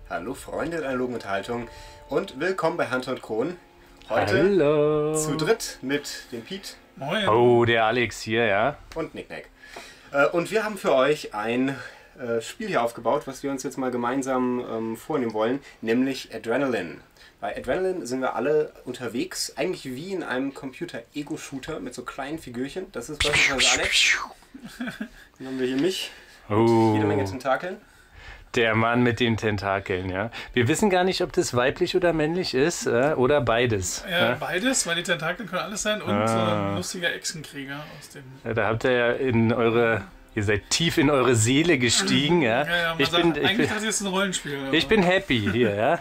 Hallo Freunde der analogen Unterhaltung und willkommen bei Hand und Kron. Heute zu dritt mit dem Piet. Moin. Oh, der Alex hier, ja. Und Nicknack. Und wir haben für euch ein Spiel hier aufgebaut, was wir uns jetzt mal gemeinsam vornehmen wollen, nämlich Adrenaline. Bei Adrenaline sind wir alle unterwegs, eigentlich wie in einem Computer-Ego-Shooter mit so kleinen Figürchen. Das ist beispielsweise Alex. Dann haben wir hier mich. Oh. Jede Menge Tentakeln. Der Mann mit den Tentakeln, ja. Wir wissen gar nicht, ob das weiblich oder männlich ist oder beides. Ja, beides, weil die Tentakel können alles sein und ein lustiger Echsenkrieger aus dem... Ja, da habt ihr ja ihr seid tief in eure Seele gestiegen, ja. Eigentlich dachte ich, es ist ein Rollenspiel. Aber. Ich bin happy hier, ja.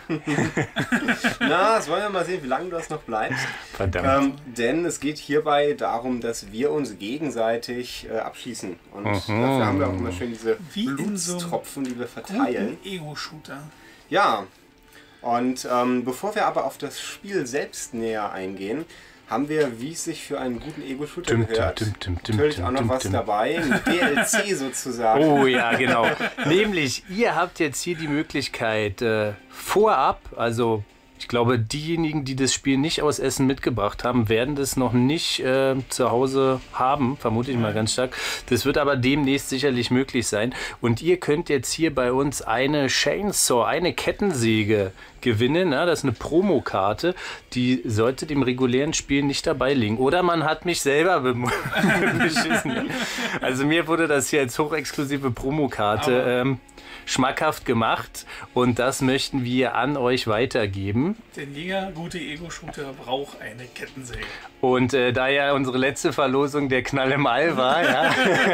Na, das wollen wir mal sehen, wie lange du das noch bleibst. Verdammt. Denn es geht hierbei darum, dass wir uns gegenseitig abschießen. Und dafür haben wir auch immer schön diese Blutstropfen, die wir verteilen. Ego-Shooter. Ja, und bevor wir aber auf das Spiel selbst näher eingehen, haben wir, wie es sich für einen guten Ego-Shooter gehört, natürlich auch noch was dabei, ein DLC sozusagen. Oh ja, genau. Nämlich, ihr habt jetzt hier die Möglichkeit, vorab, also ich glaube, diejenigen, die das Spiel nicht aus Essen mitgebracht haben, werden das noch nicht zu Hause haben, vermute ich mal ganz stark. Das wird aber demnächst sicherlich möglich sein. Und ihr könnt jetzt hier bei uns eine Chainsaw, eine Kettensäge gewinnen. Ja, das ist eine Promokarte, die sollte dem regulären Spiel nicht dabei liegen. Oder man hat mich selber beschissen. Also mir wurde das hier als hochexklusive Promokarte schmackhaft gemacht und das möchten wir an euch weitergeben. Denn jeder gute Ego-Shooter braucht eine Kettensäge. Und da ja unsere letzte Verlosung der Knall im All war, ja,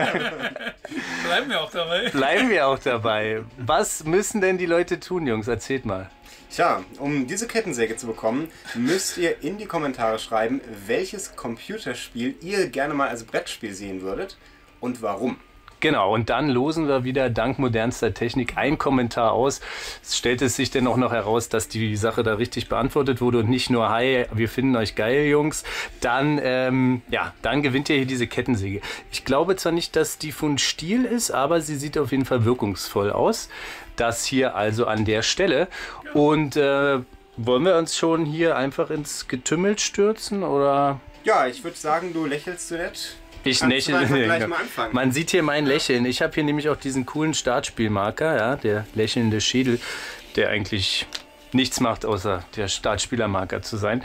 bleiben wir auch dabei. Bleiben wir auch dabei. Was müssen denn die Leute tun, Jungs? Erzählt mal. Tja, um diese Kettensäge zu bekommen, müsst ihr in die Kommentare schreiben, welches Computerspiel ihr gerne mal als Brettspiel sehen würdet und warum. Genau, und dann losen wir wieder dank modernster Technik einen Kommentar aus. Es stellt es sich denn auch noch heraus, dass die Sache da richtig beantwortet wurde und nicht nur, hi, wir finden euch geil, Jungs. Dann, dann gewinnt ihr hier diese Kettensäge. Ich glaube zwar nicht, dass die von Stihl ist, aber sie sieht auf jeden Fall wirkungsvoll aus. Das hier also an der Stelle. Und wollen wir uns schon hier einfach ins Getümmel stürzen, oder? Ja, ich würde sagen, du lächelst zu nett. Ich lächle. Gleich mal anfangen. Man sieht hier mein Lächeln. Ich habe hier nämlich auch diesen coolen Startspielmarker, ja, der lächelnde Schädel, der eigentlich nichts macht, außer der Startspielermarker zu sein.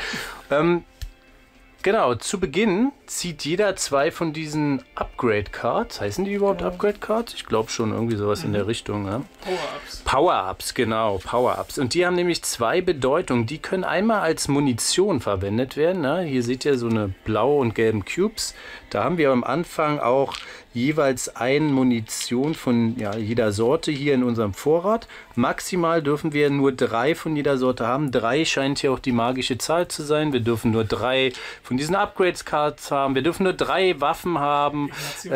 Genau, zu Beginn zieht jeder 2 von diesen Upgrade-Cards. Heißen die überhaupt Upgrade-Cards? Ich glaube schon, irgendwie sowas in der Richtung. Ja? Power-Ups. Power-Ups, genau, Power-Ups. Und die haben nämlich 2 Bedeutungen. Die können einmal als Munition verwendet werden. Ne? Hier seht ihr so eine blaue und gelben Cubes. Da haben wir am Anfang auch jeweils eine Munition von jeder Sorte hier in unserem Vorrat. Maximal dürfen wir nur 3 von jeder Sorte haben. 3 scheint hier auch die magische Zahl zu sein. Wir dürfen nur 3 von diesen Upgrades-Cards haben. Wir dürfen nur 3 Waffen haben.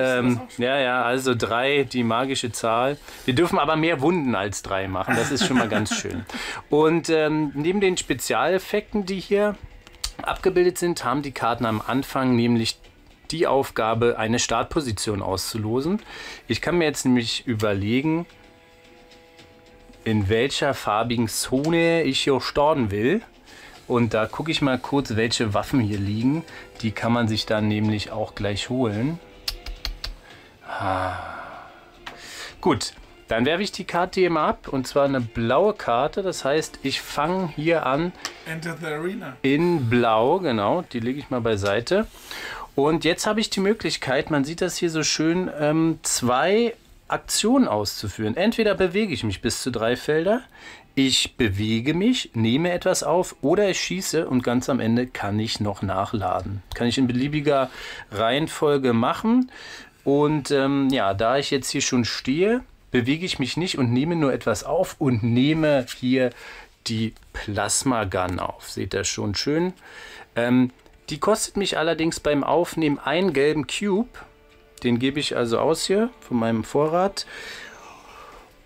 Also 3, die magische Zahl. Wir dürfen aber mehr Wunden als 3 machen. Das ist schon mal ganz schön. Und neben den Spezialeffekten, die hier abgebildet sind, haben die Karten am Anfang nämlich die Aufgabe, eine Startposition auszulosen. Ich kann mir jetzt nämlich überlegen, in welcher farbigen Zone ich hier starten will. Und da gucke ich mal kurz, welche Waffen hier liegen. Die kann man sich dann nämlich auch gleich holen. Gut, dann werfe ich die Karte hier mal ab. Und zwar eine blaue Karte. Das heißt, ich fange hier an. Enter the Arena. In blau, genau. Die lege ich mal beiseite. Und jetzt habe ich die Möglichkeit, man sieht das hier so schön, 2 Aktionen auszuführen. Entweder bewege ich mich bis zu 3 Felder, ich bewege mich, nehme etwas auf oder ich schieße und ganz am Ende kann ich noch nachladen. Kann ich in beliebiger Reihenfolge machen. Und da ich jetzt hier schon stehe, bewege ich mich nicht und nehme nur etwas auf und nehme hier die Plasma Gun auf. Seht ihr schon schön. Die kostet mich allerdings beim Aufnehmen einen gelben Cube. Den gebe ich also aus hier von meinem Vorrat.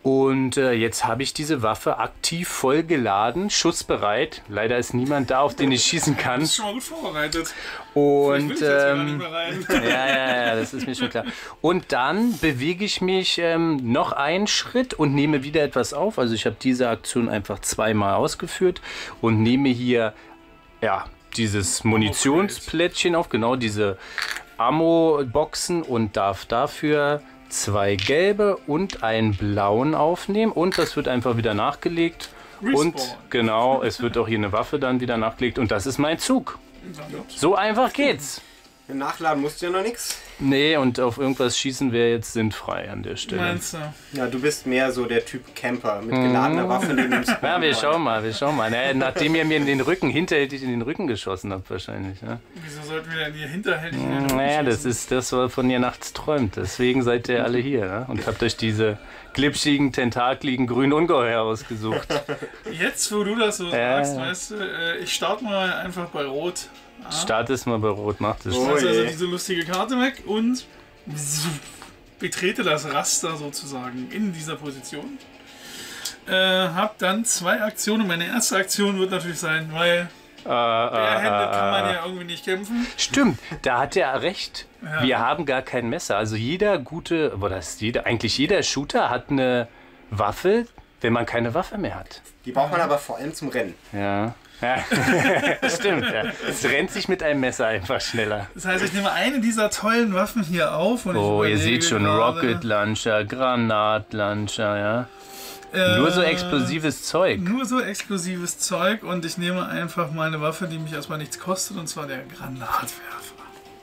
Und jetzt habe ich diese Waffe aktiv voll geladen, schussbereit. Leider ist niemand da, auf den ich schießen kann. Du bist schon mal gut vorbereitet. Und Will ich jetzt gar nicht mehr rein. ja, das ist mir schon klar. Und dann bewege ich mich noch einen Schritt und nehme wieder etwas auf. Also ich habe diese Aktion einfach zweimal ausgeführt und nehme hier dieses Munitionsplättchen auf, genau diese Ammo-Boxen und darf dafür 2 gelbe und einen blauen aufnehmen und das wird einfach wieder nachgelegt. Respawn. Und genau, es wird auch hier eine Waffe dann wieder nachgelegt und das ist mein Zug. So einfach geht's. Nachladen musst du ja noch nichts. Nee, und auf irgendwas schießen wäre jetzt sinnfrei an der Stelle. Meinst du? Ja, du bist mehr so der Typ Camper mit geladener Waffe neben dem Spawn. Ja, wir schauen mal. Naja, nachdem ihr mir in den Rücken, hinterhältig in den Rücken geschossen habt wahrscheinlich. Ja? Wieso sollten wir denn hier hinterhältig Naja, das ist das, was ihr nachts träumt. Deswegen seid ihr alle hier, ja? Und habt euch diese glitschigen, tentakligen, grünen Ungeheuer ausgesucht. Jetzt, wo du das so sagst, weißt du, ich starte mal einfach bei Rot. Startest mal bei Rot, macht es. Oh. Also diese lustige Karte weg und betrete das Raster sozusagen in dieser Position. Hab dann 2 Aktionen. Meine erste Aktion wird natürlich sein, weil barehändet kann man ja irgendwie nicht kämpfen. Stimmt, da hat er recht. Ja. Wir haben gar kein Messer. Also eigentlich jeder Shooter hat eine Waffe, wenn man keine Waffe mehr hat. Die braucht man aber vor allem zum Rennen. Ja. Stimmt, ja. Es rennt sich mit einem Messer einfach schneller. Das heißt, ich nehme eine dieser tollen Waffen hier auf. Und Ihr seht schon, Rocket Launcher, Granatlauncher, ja. Nur so explosives Zeug. Nur so explosives Zeug und ich nehme einfach mal eine Waffe, die mich erstmal nichts kostet, und zwar der Granatwerfer.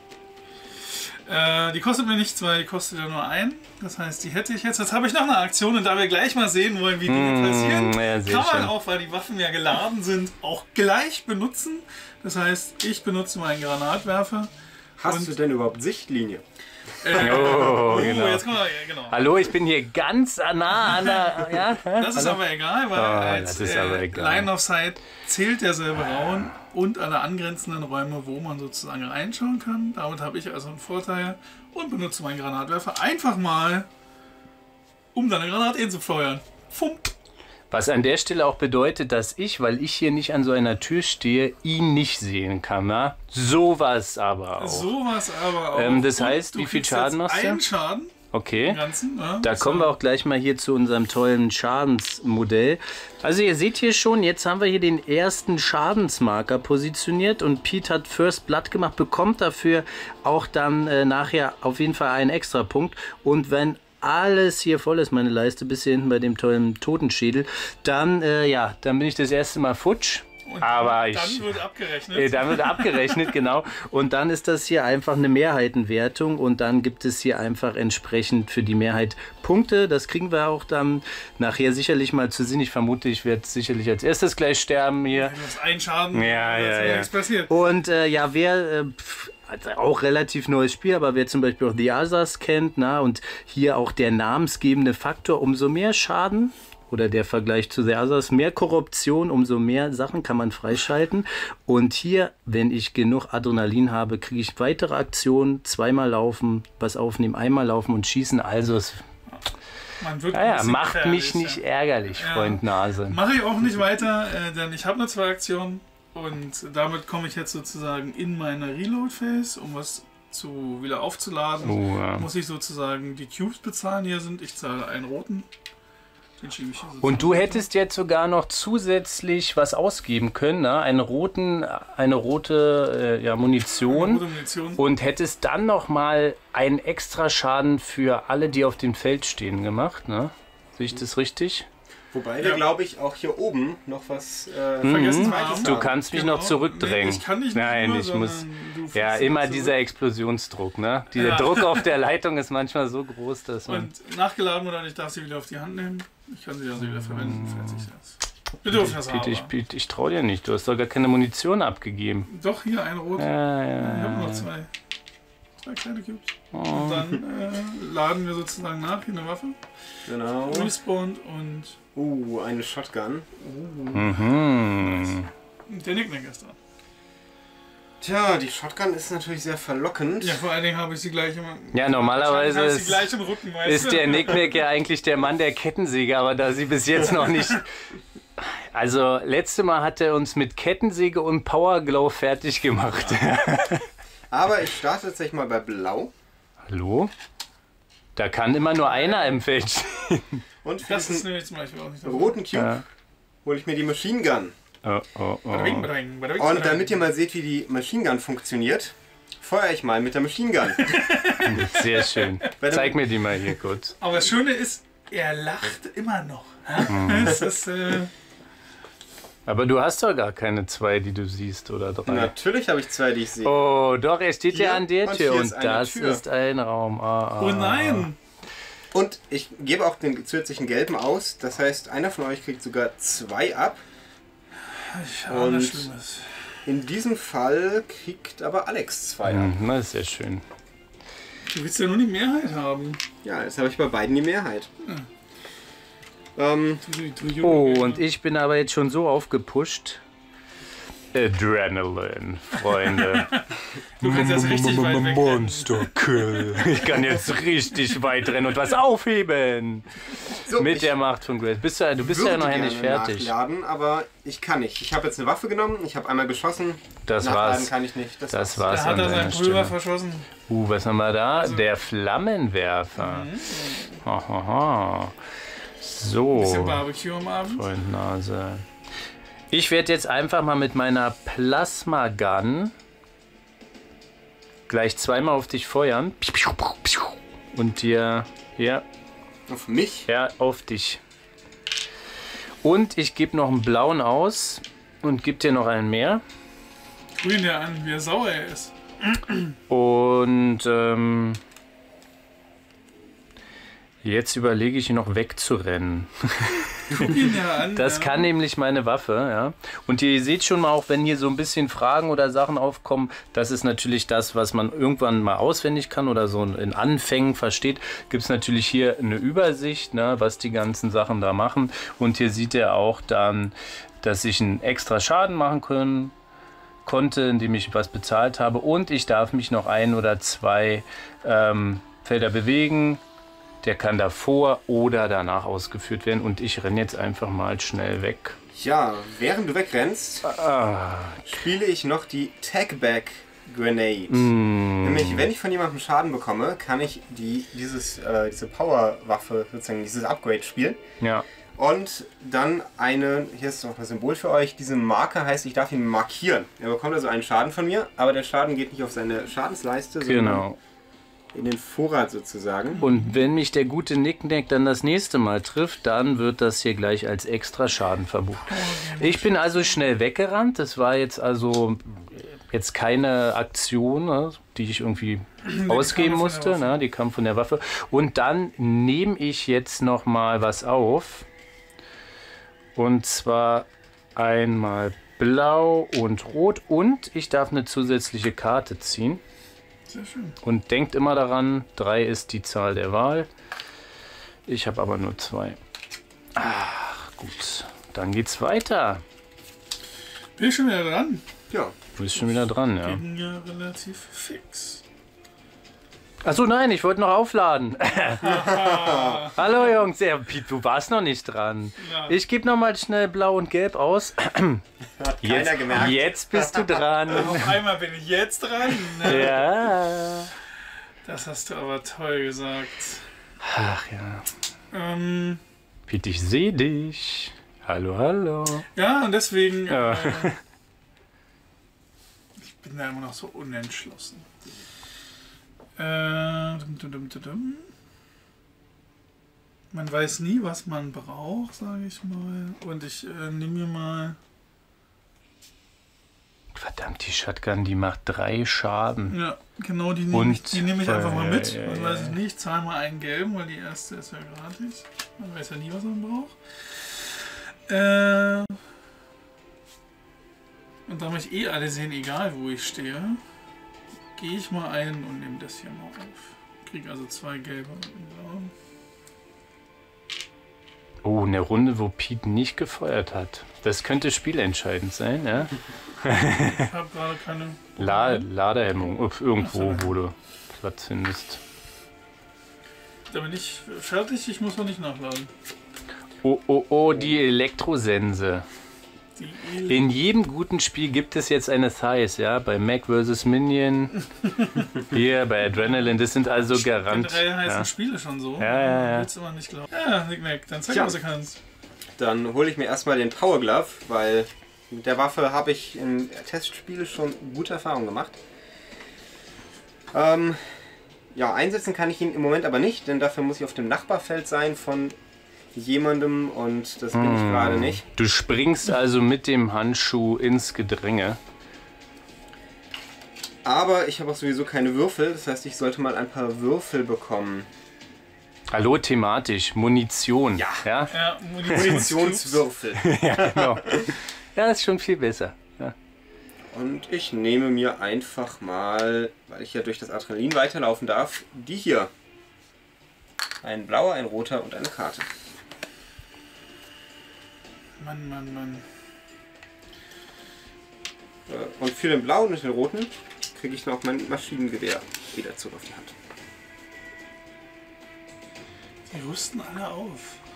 Die kostet mir nichts, weil die kostet ja nur 1. Das heißt, die hätte ich jetzt. Jetzt habe ich noch eine Aktion und da wir gleich mal sehen wollen, wie Dinge passieren, kann man auch, weil die Waffen ja geladen sind, auch gleich benutzen. Das heißt, ich benutze meinen Granatwerfer. Hast du denn überhaupt Sichtlinie? Genau. Jetzt kommen wir, genau. Hallo, ich bin hier ganz nah an der... Ja? Das ist aber egal, weil als das ist aber egal. Line of Sight zählt derselbe Raum und alle angrenzenden Räume, wo man sozusagen reinschauen kann. Damit habe ich also einen Vorteil und benutze meinen Granatwerfer einfach mal, um dann eine Granate hinzufeuern. Fump. Was an der Stelle auch bedeutet, dass ich, weil ich hier nicht an so einer Tür stehe, ihn nicht sehen kann. Na? Sowas aber auch. Sowas aber auch. Das heißt, und wie viel kriegst Schaden jetzt machst du? einen Schaden. Okay. Ganzen, ja, Da kommen wir auch gleich mal hier zu unserem tollen Schadensmodell. Also ihr seht hier schon, jetzt haben wir hier den ersten Schadensmarker positioniert und Pete hat First Blood gemacht, bekommt dafür auch dann nachher auf jeden Fall einen extra Punkt. Und wenn alles hier voll ist, meine Leiste, bis hier hinten bei dem tollen Totenschädel, dann, dann bin ich das erste Mal futsch. Und Aber dann wird abgerechnet. Dann wird abgerechnet, genau. Und dann ist das hier einfach eine Mehrheitenwertung und dann gibt es hier einfach entsprechend für die Mehrheit Punkte. Das kriegen wir auch dann nachher sicherlich mal zu sehen. Ich vermute, ich werde sicherlich als erstes gleich sterben hier. Du hast einen Schaden, Ja. nichts passiert. Und wer... also auch relativ neues Spiel, aber wer zum Beispiel auch The Others kennt, und hier auch der namensgebende Faktor, umso mehr Schaden oder der Vergleich zu The Others, mehr Korruption, umso mehr Sachen kann man freischalten. Und hier, wenn ich genug Adrenalin habe, kriege ich weitere Aktionen, zweimal laufen, was aufnehmen, einmal laufen und schießen. Also es Man wird ein bisschen macht mich gefährlich, nicht ärgerlich, Freund Nase. Mache ich auch nicht weiter, denn ich habe nur 2 Aktionen und damit komme ich jetzt sozusagen in meine Reload-Phase, um was wieder aufzuladen. Muss ich sozusagen die Cubes bezahlen, hier sind. Ich zahle einen roten. Den schiebe ich hier Und du hättest jetzt sogar noch zusätzlich was ausgeben können, ne? eine rote Munition, und hättest dann noch mal einen extra Schaden für alle, die auf dem Feld stehen, gemacht. Ne? Sehe ich das richtig? Wobei wir, glaube ich, auch hier oben noch was vergessen haben. Du kannst mich noch zurückdrängen. Nee, ich kann nicht Nein, ich muss. Ja, immer dieser Explosionsdruck. Ne? Dieser Druck auf der Leitung ist manchmal so groß, dass man. Und nachgeladen oder ich darf sie wieder auf die Hand nehmen. Ich kann sie also wieder verwenden, falls ich das. Wir dürfen das haben. Ich trau dir nicht. Du hast doch gar keine Munition abgegeben. Doch, hier ein rot. Ja. Ich habe noch 2 kleine Cubes. Und dann laden wir sozusagen nach, hier eine Waffe. Genau. Respawned und... eine Shotgun. Mhm. Der Nicknack ist dran. Tja, die Shotgun ist natürlich sehr verlockend. Ja, vor allen Dingen habe ich sie gleich im... Ja, normalerweise habe ich sie gleich im Rücken, weißt ist du? der Nicknack ja eigentlich der Mann der Kettensäge, aber da sie bis jetzt noch nicht... Also, letzte Mal hat er uns mit Kettensäge und Powerglow fertig gemacht. Aber ich starte tatsächlich mal bei Blau. Hallo? Da kann immer nur einer im Feld stehen. Und für Das ist diesen nämlich zum Beispiel auch nicht dabei. roten Cube Ja. hole ich mir die Machine Gun. Oh, oh, Badabing, oh. badabing, badabing, Und badabing. damit ihr mal seht, wie die Machine Gun funktioniert, feuere ich mal mit der Machine Gun. Sehr schön. Zeig mir die mal hier kurz. Aber das Schöne ist, er lacht immer noch. Mhm. Das ist, Aber du hast doch gar keine 2, die du siehst, oder 3. Natürlich habe ich 2, die ich sehe. Oh, doch, er steht ja Hier an der und Tür hier und ist eine das Tür. ist ein Raum. oh nein! Und ich gebe auch den zusätzlichen gelben aus. Das heißt, einer von euch kriegt sogar 2 ab. Ich ahne Und- Schlimmes. In diesem Fall kriegt aber Alex 2 ab. Mhm, das ist sehr schön. Du willst ja nur die Mehrheit haben. Ja, jetzt habe ich bei beiden die Mehrheit. Du Junge. Oh, und ich bin aber jetzt schon so aufgepusht. Adrenaline, Freunde. Du kannst jetzt richtig weit weg. Monster Kill. Ich kann jetzt richtig weit rennen und was aufheben. So, Mit ich der Macht von Grace. Du bist ja würde noch ja nicht gerne fertig. nachladen, aber ich kann nicht. Ich habe jetzt eine Waffe genommen, ich habe einmal geschossen. Das Nachladen war's. kann ich nicht. Das Da war's hat an er sein deiner Pulver Stelle. verschossen. Was haben wir da? Der Flammenwerfer. Hahaha. Bisschen So, Barbecue am Abend. Freundnase. Ich werde jetzt einfach mal mit meiner Plasma Gun gleich zweimal auf dich feuern. Und dir, ja, Auf mich? ja, auf dich. Und ich gebe noch einen blauen aus und gebe dir noch einen mehr. Guck ihn dir an, wie sauer er ist. Und jetzt überlege ich noch wegzurennen. Guck ihn dir an. Das ja. kann nämlich meine Waffe, ja. Und ihr seht schon mal auch, wenn hier so ein bisschen Fragen oder Sachen aufkommen, das ist natürlich das, was man irgendwann mal auswendig kann oder so in Anfängen versteht. Gibt es natürlich hier eine Übersicht, ne, was die ganzen Sachen da machen. Und hier sieht ihr auch dann, dass ich einen extra Schaden machen konnte, indem ich was bezahlt habe. Und ich darf mich noch 1 oder 2 Felder bewegen. Der kann davor oder danach ausgeführt werden. Und ich renne jetzt einfach mal schnell weg. Ja, während du wegrennst, spiele ich noch die Tag-Back Grenade. Nämlich, wenn ich von jemandem Schaden bekomme, kann ich diese Power-Waffe, sozusagen dieses Upgrade spielen. Ja. Und dann hier ist noch ein Symbol für euch, diese Marke heißt, ich darf ihn markieren. Er bekommt also einen Schaden von mir, aber der Schaden geht nicht auf seine Schadensleiste, sondern Genau. in den Vorrat sozusagen. Und wenn mich der gute Nicknack dann das nächste Mal trifft, dann wird das hier gleich als extra Schaden verbucht. Ich bin also schnell weggerannt. Das war jetzt also jetzt keine Aktion, ne, die ich irgendwie ausgeben kam von der musste. Ne, die kam von der Waffe. Und dann nehme ich jetzt noch mal was auf. Und zwar einmal blau und rot. Und ich darf eine zusätzliche Karte ziehen. Sehr schön. Und denkt immer daran, 3 ist die Zahl der Wahl. Ich habe aber nur 2. Ach, gut. Dann geht's weiter. Bin ich schon wieder dran? Ja, Du bist schon wieder dran, ja. Ging ja relativ fix. Achso, nein, ich wollte noch aufladen. Hallo Jungs, ja, Piet, du warst noch nicht dran. Ja. Ich gebe noch mal schnell blau und gelb aus. hat keiner gemerkt. Jetzt bist du dran. Auf einmal bin ich jetzt dran. Ne? Ja. Das hast du aber toll gesagt. Ach ja. Piet, ich sehe dich. Hallo, hallo. Ja, und deswegen. Ja. Ich bin da immer noch so unentschlossen. Man weiß nie, was man braucht, sage ich mal. Und ich nehme mir mal. Verdammt, die Shotgun, die macht 3 Schaden. Ja, genau, die nehme Und ich einfach mal mit. ja, Das weiß ich ja. nicht. Zahl mal einen gelben, weil die erste ist ja gratis. Man weiß ja nie, was man braucht. Und da mich eh alle sehen, egal wo ich stehe, gehe ich mal ein und nehme das hier mal auf. Kriege also 2 gelbe und einen blauen. Oh, eine Runde, wo Piet nicht gefeuert hat. Das könnte spielentscheidend sein, ja? Ich habe gerade keine. Ladehemmung. Irgendwo, wo du Platz findest. Da bin ich fertig, ich muss noch nicht nachladen. Oh, die Elektrosense. In jedem guten Spiel gibt es jetzt eine Thighs, ja? Bei Mac vs. Minion, hier bei Adrenaline, das sind also Garant. Generell heißen Spiele schon so. Ja. Willst du mal nicht glauben. Ja, Mac, dann zeig mal, was du kannst. Dann hole ich mir erstmal den Power Glove, weil mit der Waffe habe ich im Testspiel schon gute Erfahrungen gemacht. Ja, einsetzen kann ich ihn im Moment aber nicht, denn dafür muss ich auf dem Nachbarfeld sein von jemandem und das bin ich gerade nicht. Du springst also mit dem Handschuh ins Gedränge. Aber ich habe auch sowieso keine Würfel, das heißt, ich sollte mal ein paar Würfel bekommen. Hallo, thematisch, Munition. Ja. Munitionswürfel. Ja, genau. Ja, das ist schon viel besser. Ja. Und ich nehme mir einfach mal, weil ich ja durch das Adrenalin weiterlaufen darf, die hier. Ein blauer, ein roter und eine Karte. Mann. Und für den blauen und den roten kriege ich noch mein Maschinengewehr wieder zurück auf die Hand. Die rüsten alle auf.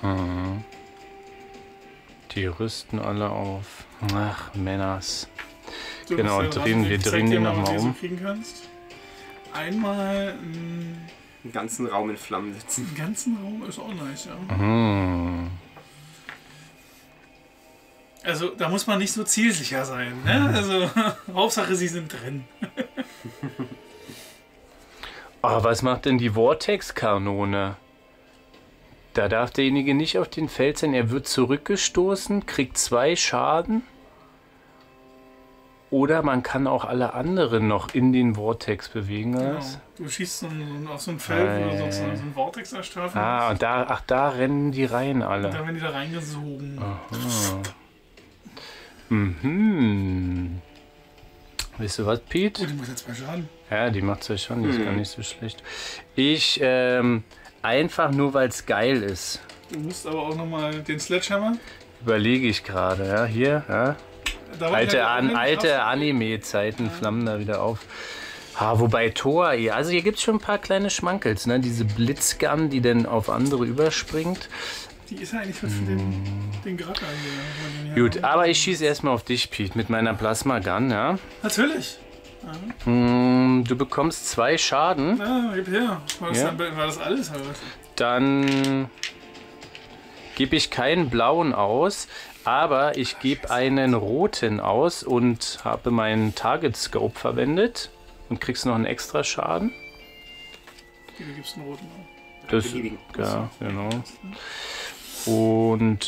Die rüsten alle auf. Ach, Männers. So, genau, wir drehen die nochmal um. So kriegen kannst. Einmal Den ganzen Raum in Flammen sitzen. den ganzen Raum ist auch nice, ja. Also da muss man nicht so zielsicher sein, ne? Also Hauptsache sie sind drin. Oh, was macht denn die Vortex-Kanone? Da darf derjenige nicht auf den Feld sein. Er wird zurückgestoßen, kriegt 2 Schaden. Oder man kann auch alle anderen noch in den Vortex bewegen. Genau. Du schießt auf so ein Feld, wo du so einen Vortex erstrafen Und da rennen die rein alle. Und dann werden die da reingesogen. Weißt du was, Pete? Oh, die macht jetzt 2 Schaden. Ja, die macht 2 Schaden, die ist gar nicht so schlecht. Ich, einfach nur weil es geil ist. Du musst aber auch nochmal den Sledgehammer. Überlege ich gerade, ja, hier, ja. Alte Anime-Zeiten flammen da wieder auf. Wobei Thor, also hier gibt es schon ein paar kleine Schmankels, ne? Diese Blitzgun, die dann auf andere überspringt. Die ist ja eigentlich für den Gracker hier. Gut, aber ich schieße erstmal auf dich, Pete, mit meiner Plasma-Gun, ja? Natürlich. Du bekommst 2 Schaden. Ja, gib her. War das alles? Oder? Dann gebe ich keinen blauen aus, aber ich gebe einen roten aus und habe meinen Target Scope verwendet und kriegst noch einen extra Schaden. Du gibst einen roten auch. Das, ja, genau. Und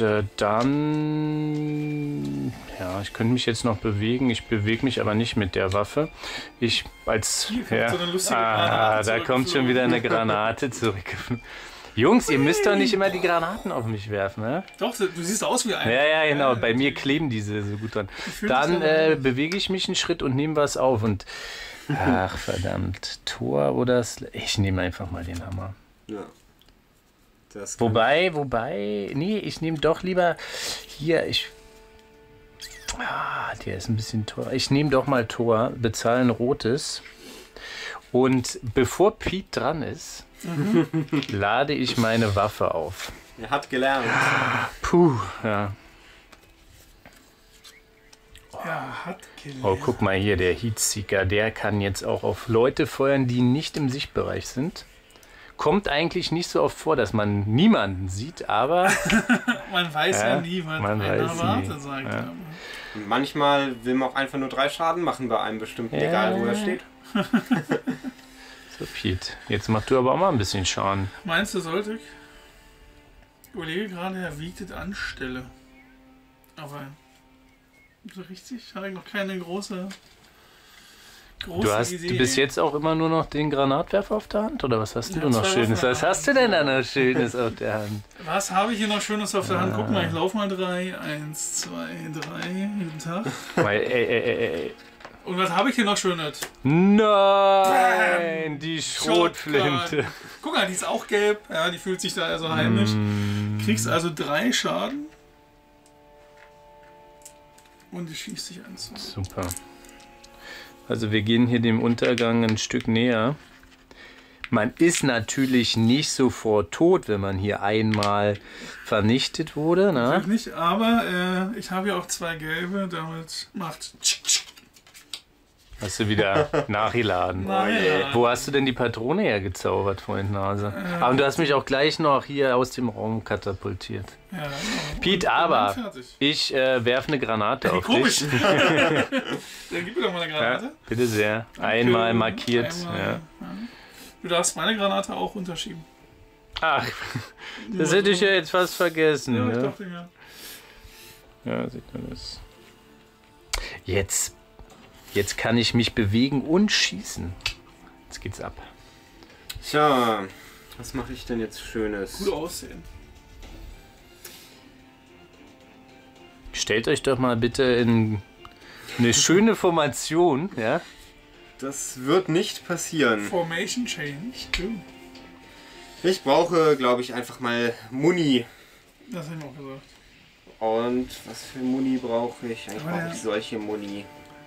dann, ja, ich könnte mich jetzt noch bewegen. Ich bewege mich aber nicht mit der Waffe. Ich als, ja, so eine lustige Granate da kommt schon wieder eine Granate zurück. Jungs, ihr müsst doch nicht immer die Granaten auf mich werfen, ne? Doch, du siehst aus wie einer. Ja, genau. Bei mir kleben diese so gut dran. Dann bewege ich mich einen Schritt und nehme was auf und ach, verdammt. Tor oder ich nehme einfach mal den Hammer. Ja. Wobei, nee, ich nehme doch lieber hier, der ist ein bisschen teuer. Ich nehme doch mal Tor, bezahle ein rotes und bevor Pete dran ist, lade ich meine Waffe auf. Er hat gelernt. Puh, ja. Er hat gelernt. Oh, guck mal hier, der Heatseeker, der kann jetzt auch auf Leute feuern, die nicht im Sichtbereich sind. Kommt eigentlich nicht so oft vor, dass man niemanden sieht, aber man weiß ja nie, was man einer weiß erwartet, sagt ja. er. Manchmal will man auch einfach nur 3 Schaden machen bei einem bestimmten, egal wo er steht. So, Pete, jetzt mach du aber auch mal ein bisschen Schaden. Meinst du, sollte ich? Ich überlege gerade, er wiegt anstelle. Aber so richtig habe ich noch keine große Idee. Du bist jetzt auch immer nur noch den Granatwerfer auf der Hand? Oder was hast du noch 2 Schönes? Was hast du denn da noch Schönes auf der Hand? Was habe ich hier noch Schönes auf der Hand? Guck mal, ich laufe mal 3. 1, 2, 3. Jeden Tag. Und was habe ich hier noch Schönes? Nein, die Schrotflinte. Guck mal, die ist auch gelb. Ja, die fühlt sich da also heimisch. Kriegst also 3 Schaden. Und die schießt sich an. Super. Also wir gehen hier dem Untergang ein Stück näher. Man ist natürlich nicht sofort tot, wenn man hier einmal vernichtet wurde. Ne? Natürlich nicht, aber ich habe ja auch 2 gelbe, damit macht... Hast du wieder nachgeladen. Nein. Wo hast du denn die Patrone hergezaubert vorhin, Nase? Aber du hast mich auch gleich noch hier aus dem Raum katapultiert. Ja, genau. Pete, Und aber dann fertig. ich werfe eine Granate auf Komisch. dich. Dann gib mir doch mal eine Granate. Ja, bitte sehr. Einmal markiert. Einmal, Ja. ja. Du darfst meine Granate auch unterschieben. Ach, das Nur hätte ich so. ja jetzt fast vergessen. Ja, ich Ja, dachte mir. ja sieht man das. Jetzt kann ich mich bewegen und schießen. Jetzt geht's ab. Tja, was mache ich denn jetzt Schönes? Gut aussehen. Stellt euch doch mal bitte in eine schöne Formation, ja? Das wird nicht passieren. Formation Change. Ich brauche, glaube ich, einfach mal Muni. Das habe ich auch gesagt. Und was für Muni brauche ich? Eigentlich Aber brauche ja. ich solche Muni.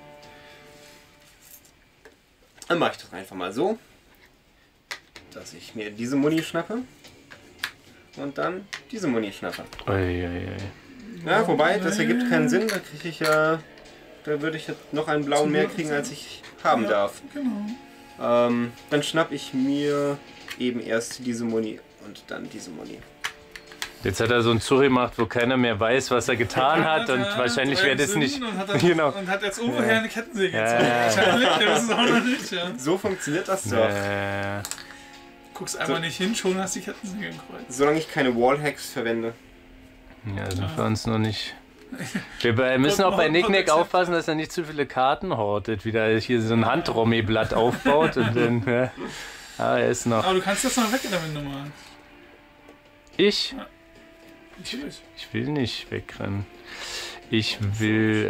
Dann mache ich das einfach mal so, dass ich mir diese Muni schnappe und dann diese Muni schnappe. Uiuiui. Ja, wobei, das ergibt keinen Sinn. Da kriege ich ja, da würde ich jetzt noch einen blauen mehr kriegen, als ich haben darf. Genau. Dann schnapp ich mir eben erst diese Muni und dann diese Muni. Jetzt hat er so ein Zug gemacht, wo keiner mehr weiß, was er getan hat und wahrscheinlich wird es nicht... Und hat, dann, Genau. und hat jetzt ungefähr eine Kettensäge Ja. gezogen. Wahrscheinlich, wir wissen es auch noch nicht. Ja. So funktioniert das doch. Guckst einmal nicht hin, schon hast die Kettensäge im Kreuz. Solange ich keine Wallhacks verwende. Ja, sind wir uns noch nicht... Wir müssen auch bei Nicknack aufpassen, dass er nicht zu viele Karten hortet. Wieder hier so ein Handrommiblatt aufbaut und dann... Ja, er ist noch... Aber du kannst das noch weg damit normal. Ich? Natürlich. Ich will nicht wegrennen. Ich will...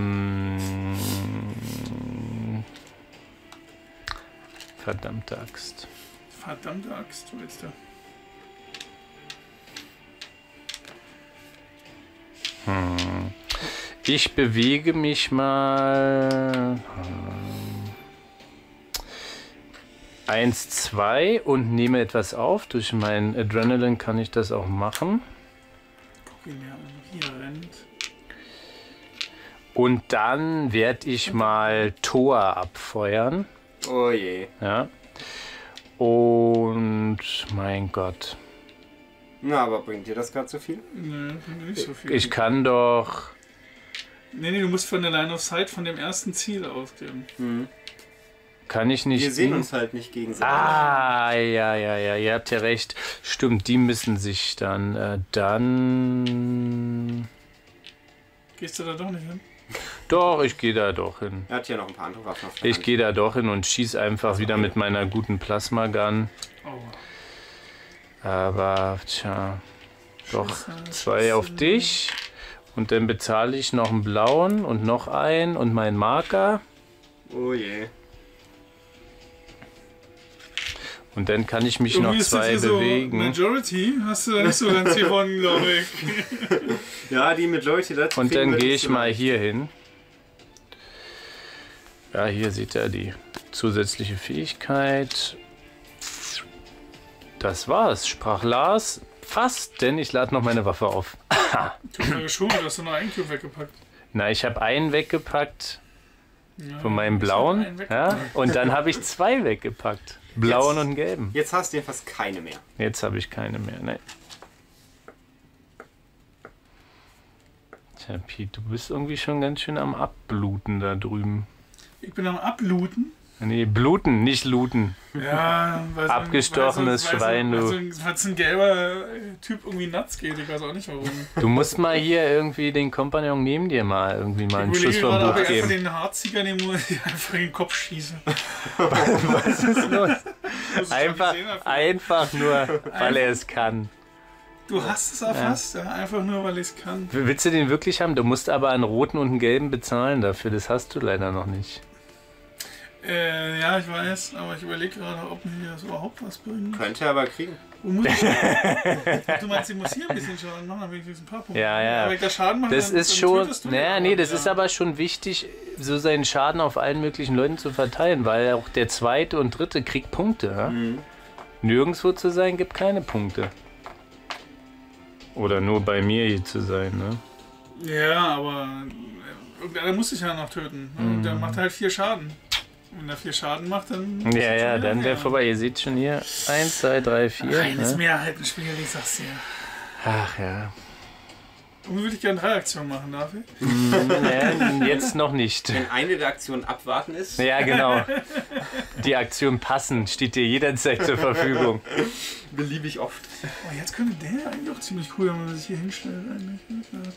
verdammte Axt. Verdammte Axt, du willst da. Ich bewege mich mal 1, 2 und nehme etwas auf. Durch mein Adrenaline kann ich das auch machen. Guck ihn mir an. Hier rennt. Und dann werde ich mal Tor abfeuern. Oh je. Ja. Und mein Gott. Na, aber bringt dir das gerade so viel? Nö, nicht so viel. Ich kann doch... Nee, du musst von der Line of Sight von dem ersten Ziel ausgehen. Kann ich nicht... Wir sehen uns halt nicht gegenseitig. Ah, ja, ihr habt ja recht. Stimmt, die müssen sich dann... dann... Gehst du da doch nicht hin? Doch, ich gehe da doch hin. Er hat ja noch ein paar andere Waffen auf der Ich Hand. gehe da doch hin und schieße einfach wieder mit meiner guten Plasma-Gun. Oh. Aber, tja, doch Scheiße, 2 auf dich. Und dann bezahle ich noch einen blauen und noch einen und meinen Marker. Oh je. Und dann kann ich mich noch Irgendwie ist das 2 hier so bewegen. Majority hast du nicht so ganz gewonnen, glaube ich. Ja, die mit Leute dazu Und kriegen dann wir gehe nicht ich so mal leicht. hier hin. Ja, hier sieht er die zusätzliche Fähigkeit. Das war's, sprach Lars. Fast, denn ich lade noch meine Waffe auf. Du hast ja geschummelt, hast du noch einen Cube weggepackt. Na, ich habe einen weggepackt Ja, von meinem ich hab blauen. einen weggepackt. Ja, und dann habe ich 2 weggepackt. Blauen Jetzt. und gelben. Jetzt hast du ja fast keine mehr. Jetzt habe ich keine mehr. Ne. Tja, Pete, du bist irgendwie schon ganz schön am Abbluten da drüben. Ich bin am Ablooten. Nee, bluten, nicht looten. Ja, weil Abgestochenes Schwein, du. Weil so ein gelber Typ irgendwie nuts geht, ich weiß auch nicht warum. Du musst mal hier irgendwie den Kompagnon neben dir mal irgendwie mal einen Ich Schuss überlege vom gerade, ob Buch ich einfach geben. den Hartzieher nehme und einfach in den Kopf schieße. Was ist los? Muss ich Einfach, schon gesehen haben. einfach nur, weil er es kann. Du hast es erfasst, ja. Einfach nur, weil ich es kann. Willst du den wirklich haben? Du musst aber einen roten und einen gelben bezahlen dafür. Das hast du leider noch nicht. Ja, ich weiß, aber ich überlege gerade, ob mir das überhaupt was bringt. Könnte er aber kriegen. Du meinst, ich muss hier ein bisschen Schaden machen, dann wenigstens ein paar Punkte. Ja. Aber wenn ich da Schaden mache, Das dann ist schon. tötest du Naja, den nee, auch, das ja. ist aber schon wichtig, so seinen Schaden auf allen möglichen Leuten zu verteilen, weil auch der zweite und dritte kriegt Punkte. Ja? Nirgendwo zu sein gibt keine Punkte. Oder nur bei mir hier zu sein, ne? Ja, aber irgendeiner muss sich ja noch töten. Und der macht halt 4 Schaden. Wenn er 4 Schaden macht, dann... Ja, dann wäre vorbei. Ihr seht schon hier, 1, 2, 3, 4. Eines Ne? mehr halt ein Spiel, ich sag's dir. Ach ja. Und würde ich gerne 3 Aktionen machen, darf ich? Naja, jetzt noch nicht. Wenn eine der Aktionen abwarten ist, Ja, genau. Die Aktion passen steht dir jederzeit zur Verfügung. beliebig oft. Oh, jetzt könnte der eigentlich auch ziemlich cool, wenn man sich hier hinstellt. Eigentlich.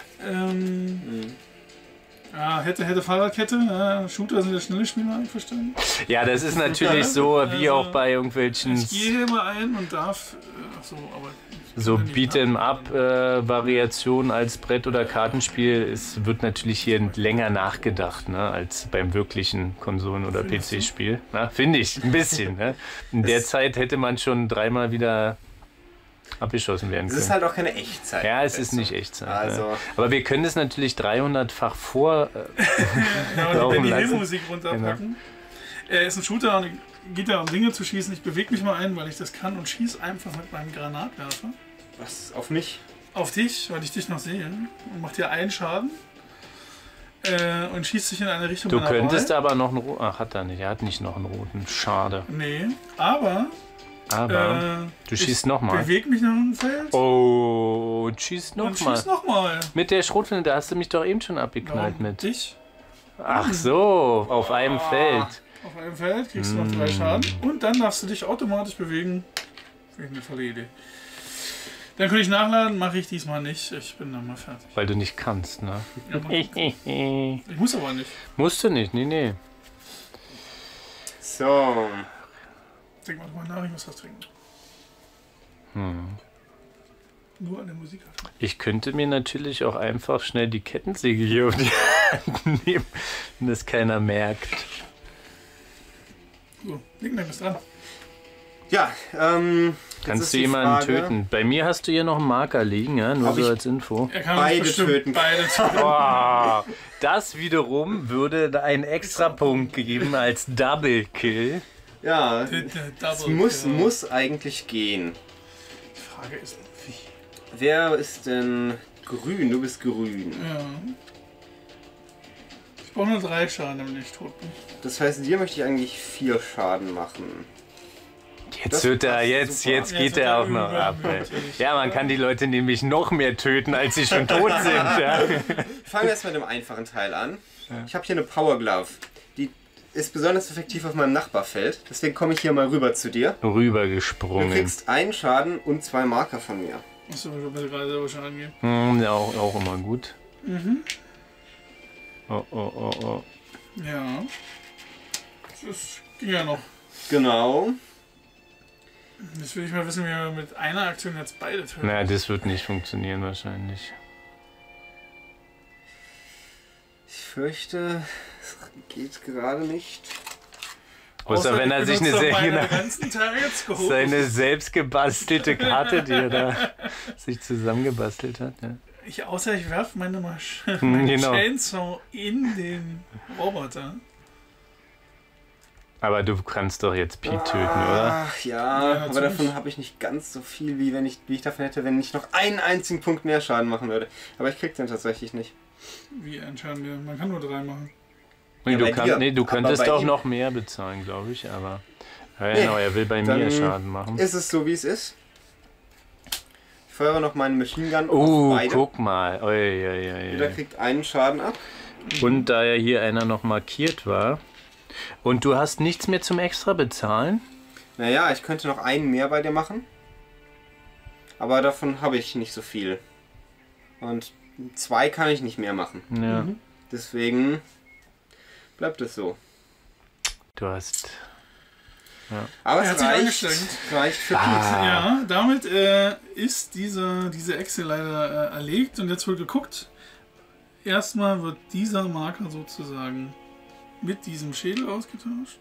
Ja, hätte Fahrradkette. Ja, Shooter sind ja schnelle Spieler, einverstanden. Ja, das ist natürlich so, wie auch bei irgendwelchen Ich gehe hier mal ein und darf. Achso, aber. so Beat'em-up-Variationen als Brett- oder Kartenspiel. Es wird natürlich hier länger nachgedacht, ne, als beim wirklichen Konsolen- oder PC-Spiel. Finde ich, ein bisschen. Ne? In der Zeit hätte man schon 3-mal wieder abgeschossen werden Es können. ist halt auch keine Echtzeit. Ja, es ist nicht Echtzeit. Also. Ne? Aber wir können es natürlich 300-fach vor Ja, laufen und die lassen. Musik runterpacken. Ist ein Shooter und geht da um Dinge zu schießen. Ich bewege mich mal ein, weil ich das kann und schieße einfach mit meinem Granatwerfer. Was? Auf mich? Auf dich, weil ich dich noch sehe. Und macht dir einen Schaden. Und schießt dich in eine Richtung. Du meiner könntest Wahl. aber noch einen roten. Ach, hat er nicht. Er hat nicht noch einen roten. Schade. Nee, aber. Aber du schießt nochmal. Bewege mich nach einem Feld. Oh, und schießt und nochmal. schieß nochmal. Mit der Schrotflinte, da hast du mich doch eben schon abgeknallt mit. Dich. Ach so, auf einem Feld. Auf einem Feld kriegst du noch 3 Schaden. Und dann darfst du dich automatisch bewegen. Finde ich eine tolle Idee. Dann könnte ich nachladen, mache ich diesmal nicht. Ich bin dann mal fertig. Weil du nicht kannst, ne? Ja, mach ich. Ich muss aber nicht. Musst du nicht, nee. So. Denk mal drüber nach, ich muss was trinken. Nur an der Musik. Ich könnte mir natürlich auch einfach schnell die Kettensäge hier auf die Hand nehmen, wenn das keiner merkt. So, Nickname ist dran. Ja, jetzt Kannst ist du die jemanden Frage, töten? Bei mir hast du hier noch einen Marker liegen, ja? Nur Ob so ich- als Info. Er kann Beide uns bestimmt töten. Beide töten. Oh, das wiederum würde einen Extrapunkt geben als Double Kill. Ja, es muss eigentlich gehen. Die Frage ist, wie? Wer ist denn grün? Du bist grün. Ja. Ich brauche nur 3 Schaden, damit ich tot bin. Das heißt, dir möchte ich eigentlich 4 Schaden machen. Jetzt Das wird er, passt jetzt super. geht Jetzt wird er er auch noch über- ab. Ey. natürlich. Ja, man kann die Leute nämlich noch mehr töten, als sie schon tot sind. Ja. Fangen wir erst mit dem einfachen Teil an. Ich habe hier eine Power Glove. Die ist besonders effektiv auf meinem Nachbarfeld. Deswegen komme ich hier mal rüber zu dir. Du Rübergesprungen. kriegst einen Schaden und 2 Marker von mir. Achso, ich will gerade selber schon angehen. Ja, auch immer gut. Oh. Ja. Das ging ja noch. Genau. Jetzt will ich mal wissen, wie wir mit einer Aktion jetzt beide töten. Na, das wird nicht funktionieren wahrscheinlich. Ich fürchte, es geht gerade nicht. Außer wenn er sich eine benutzt er sehr, meine ganzen Targets seine selbst gebastelte Karte, die er da sich zusammengebastelt hat. Ja. Außer ich werfe meine meine Genau. Chainsaw in den Roboter. Aber du kannst doch jetzt Pete töten, oder? Ach Ja, ja, aber natürlich. davon habe ich nicht ganz so viel, wie ich davon hätte, wenn ich noch einen einzigen Punkt mehr Schaden machen würde. Aber ich krieg den tatsächlich nicht. Wie entscheiden wir? Man kann nur 3 machen. Nee, Ja, bei dir. du Aber könntest bei auch ihm- noch mehr bezahlen, glaube ich, aber. Ja, Nee, genau, er will bei dann mir Schaden machen. Ist es so, wie es ist? Ich feuere noch meinen Machine Gun Oh, auf beide. guck mal. Jeder kriegt einen Schaden ab. Und da ja hier einer noch markiert war. Und du hast nichts mehr zum Extra bezahlen? Naja, ich könnte noch einen mehr bei dir machen. Aber davon habe ich nicht so viel. Und 2 kann ich nicht mehr machen. Ja. Deswegen bleibt es so. Du hast. Aber Er hat es sich reicht, angestrengt. reicht für Pete. Ja, damit ist diese Echse leider erlegt und jetzt wird geguckt. Erstmal wird dieser Marker sozusagen mit diesem Schädel ausgetauscht.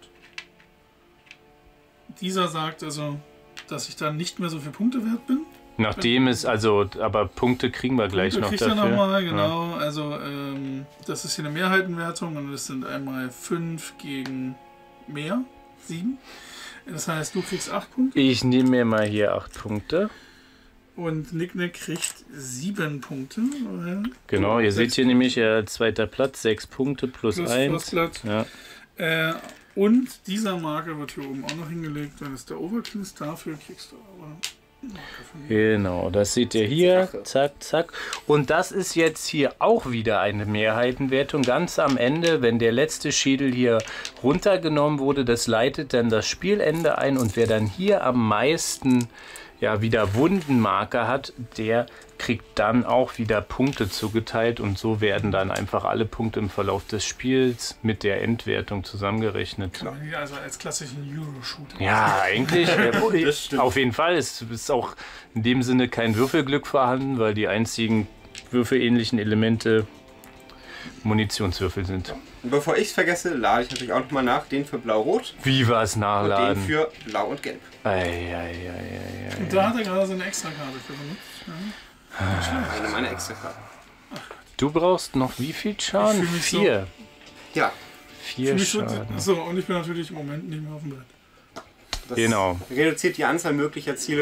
Dieser sagt also, dass ich dann nicht mehr so viel Punkte wert bin. Nachdem es, also, aber Punkte kriegen wir gleich noch kriegt dafür. Er noch mal, genau. Ja. Also, das ist hier eine Mehrheitenwertung und es sind einmal 5 gegen mehr, 7. Das heißt, du kriegst 8 Punkte. Ich nehme mir mal hier 8 Punkte. Und Nick kriegt 7 Punkte. Genau, ihr seht hier nämlich zweiter Platz, 6 Punkte plus 1. Ja. Und dieser Marker wird hier oben auch noch hingelegt, wenn es der Overkill ist. Dafür kriegst du aber genau, das seht ihr hier. Zack, zack. Und das ist jetzt hier auch wieder eine Mehrheitenwertung. Ganz am Ende, wenn der letzte Schädel hier runtergenommen wurde, das leitet dann das Spielende ein. Und wer dann hier am meisten wieder Wundenmarker hat, der kriegt dann auch wieder Punkte zugeteilt. Und so werden dann einfach alle Punkte im Verlauf des Spiels mit der Endwertung zusammengerechnet. Also als klassischen Euro-Shooter. Ja, eigentlich. Auf jeden Fall. Es ist auch in dem Sinne kein Würfelglück vorhanden, weil die einzigen würfelähnlichen Elemente Munitionswürfel sind. Und bevor ich es vergesse, lade ich natürlich auch nochmal nach, den für Blau-Rot. Wie war es nachladen? Und den für Blau und Gelb. Und da hat er gerade so eine Extrakarte für benutzt. Ja. Eine meiner Extrakarten. Du brauchst noch wie viel Schaden? 4. So, ja. 4 Schaden. Achso, und ich bin natürlich im Moment nicht mehr auf dem Brett. Das genau. Reduziert die Anzahl möglicher Ziele.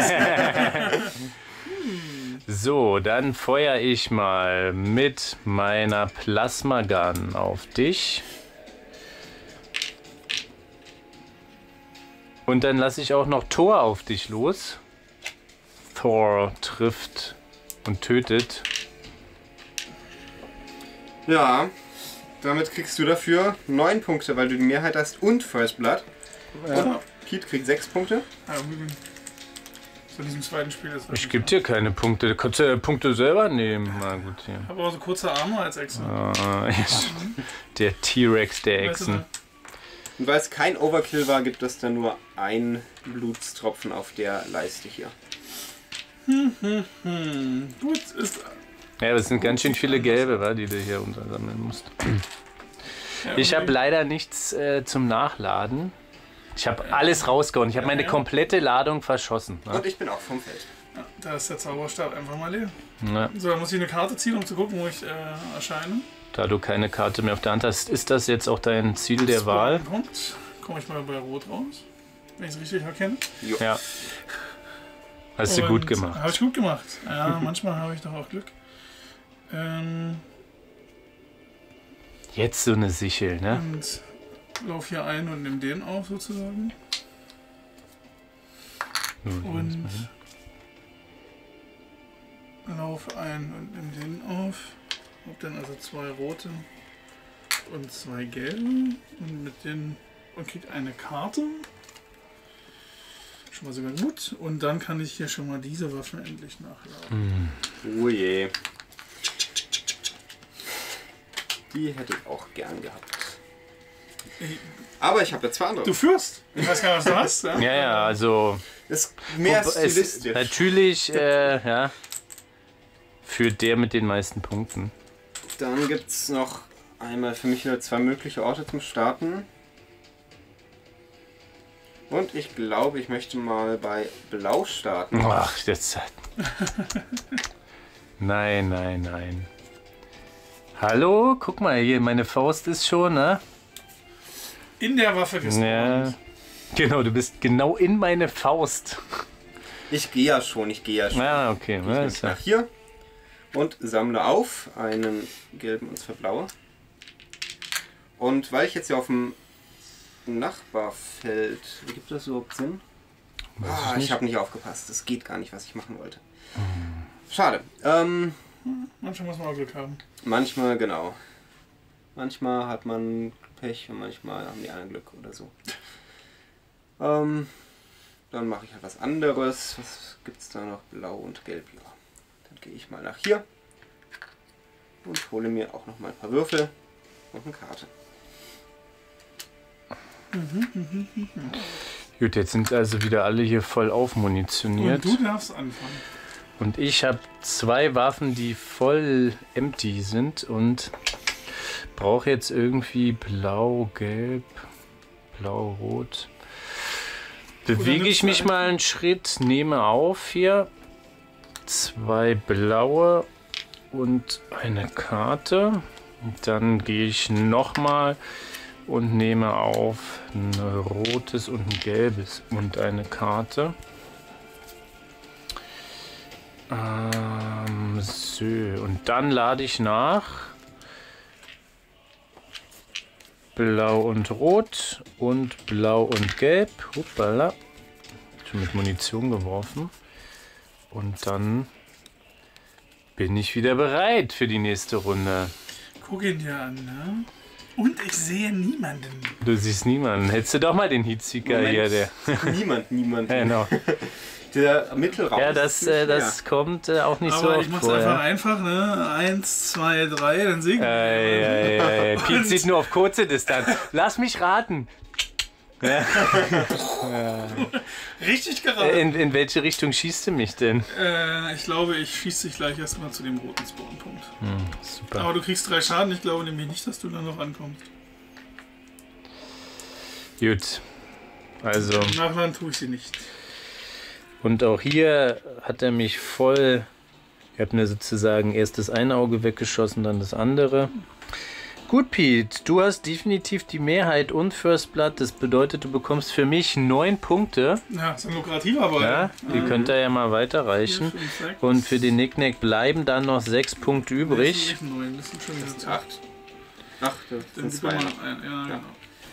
So, dann feuere ich mal mit meiner Plasma Gun auf dich. Und dann lasse ich auch noch Thor auf dich los. Thor trifft und tötet. Ja, damit kriegst du dafür 9 Punkte, weil du die Mehrheit hast und First Blood. Und Pete kriegt 6 Punkte. Ja, in diesem zweiten Spiel ist ich gebe dir keine Punkte. Du kannst ja Punkte selber nehmen. Na gut, hier. Ich habe auch so kurze Arme als Extra. Der T-Rex der Echsen. Und weil es kein Overkill war, gibt es dann nur einen Blutstropfen auf der Leiste hier. Gut, ist. Ja, das sind ganz schön viele gelbe, die du hier untersammeln musst. Ja, ich habe leider nichts zum Nachladen. Ich habe alles rausgehauen. Ich habe meine komplette Ladung verschossen. Und ich bin auch vom Feld. Ja, da ist der Zauberstab einfach mal leer. Ja. So, dann muss ich eine Karte ziehen, um zu gucken, wo ich erscheine. Da du keine Karte mehr auf der Hand hast, ist das jetzt auch dein Ziel der Wahl? Punkt. Komme ich mal bei Rot raus, wenn ich es richtig erkenne. Jo. Ja. Hast du gut gemacht. Habe ich gut gemacht. Ja, manchmal habe ich doch auch Glück. Jetzt so eine Sichel, ne? Und lauf hier ein und nimm den auf sozusagen. Und lauf ein und nimm den auf. Hab dann also 2 rote und 2 gelbe. Und mit den und krieg eine Karte. Schon mal sogar gut. Und dann kann ich hier schon mal diese Waffe endlich nachladen. Oh je. Die hätte ich auch gern gehabt. Aber ich habe ja 2 andere. Du führst. Ich weiß gar nicht, was du hast. Ja, ja, also... Ist mehr stilistisch. Natürlich, ja, führt der mit den meisten Punkten. Dann gibt es noch einmal für mich wieder 2 mögliche Orte zum Starten. Und ich glaube, ich möchte mal bei Blau starten. Ach, das... Nein, nein, nein. Hallo? Guck mal hier, meine Faust ist schon, ne? In der Waffe gespawnt. Ja. Genau, du bist genau in meine Faust. Ich gehe ja schon. Ja, okay. Ich nach hier und sammle auf einen gelben und 2 blaue. Und weil ich jetzt hier auf dem Nachbarfeld... Gibt das überhaupt Sinn? Ich habe nicht aufgepasst. Das geht gar nicht, was ich machen wollte. Schade. Manchmal muss man auch Glück haben. Manchmal, genau. Manchmal hat man Pech und manchmal haben die anderen Glück oder so. Dann mache ich halt was anderes. Was gibt es da noch? Blau und Gelb. Ja. Dann gehe ich mal nach hier und hole mir auch noch mal ein paar Würfel und eine Karte. Gut, jetzt sind also wieder alle hier voll aufmunitioniert. Und du darfst anfangen. Und ich habe 2 Waffen, die voll empty sind und Brauche jetzt irgendwie blau, gelb, blau, rot. Bewege ich mich mal einen Schritt, nehme auf hier 2 blaue und eine Karte. Dann gehe ich nochmal und nehme auf ein rotes und ein gelbes und eine Karte. So, und dann lade ich nach. Blau und Rot und Blau und Gelb. Hoppala. Schon mit Munition geworfen. Und dann bin ich wieder bereit für die nächste Runde. Guck ihn dir an, ne? Und ich sehe niemanden. Du siehst niemanden. Hättest du doch mal den Heatseeker hier. Der. Niemand. Genau. Der Mittelraum. Ja, das kommt auch nicht so Aber oft ich mach's vor. einfach, ne? 1, 2, 3, dann sehe ich. Pete sieht nur auf kurze Distanz. Lass mich raten. Ja. Richtig geraten. In welche Richtung schießt du mich denn? Ich glaube, ich schieße dich gleich erstmal zu dem roten Spawnpunkt. Super. Aber du kriegst 3 Schaden. Ich glaube nämlich nicht, dass du da noch ankommst. Gut. Also. Nachladen tue ich sie nicht. Und auch hier hat er mich voll. Ich habe mir sozusagen erst das eine Auge weggeschossen, dann das andere. Gut, Pete, du hast definitiv die Mehrheit und First Blood. Das bedeutet, du bekommst für mich 9 Punkte. Ja, ist ein lukrativer Ball. Ja, die könnt ihr ja mal weiterreichen. 4, 5, 6. Und für den Nicknack bleiben dann noch 6 Punkte übrig. Das sind schon wieder 8. 8. Dann Sind gib mir 2. mal noch einen. Ja, genau.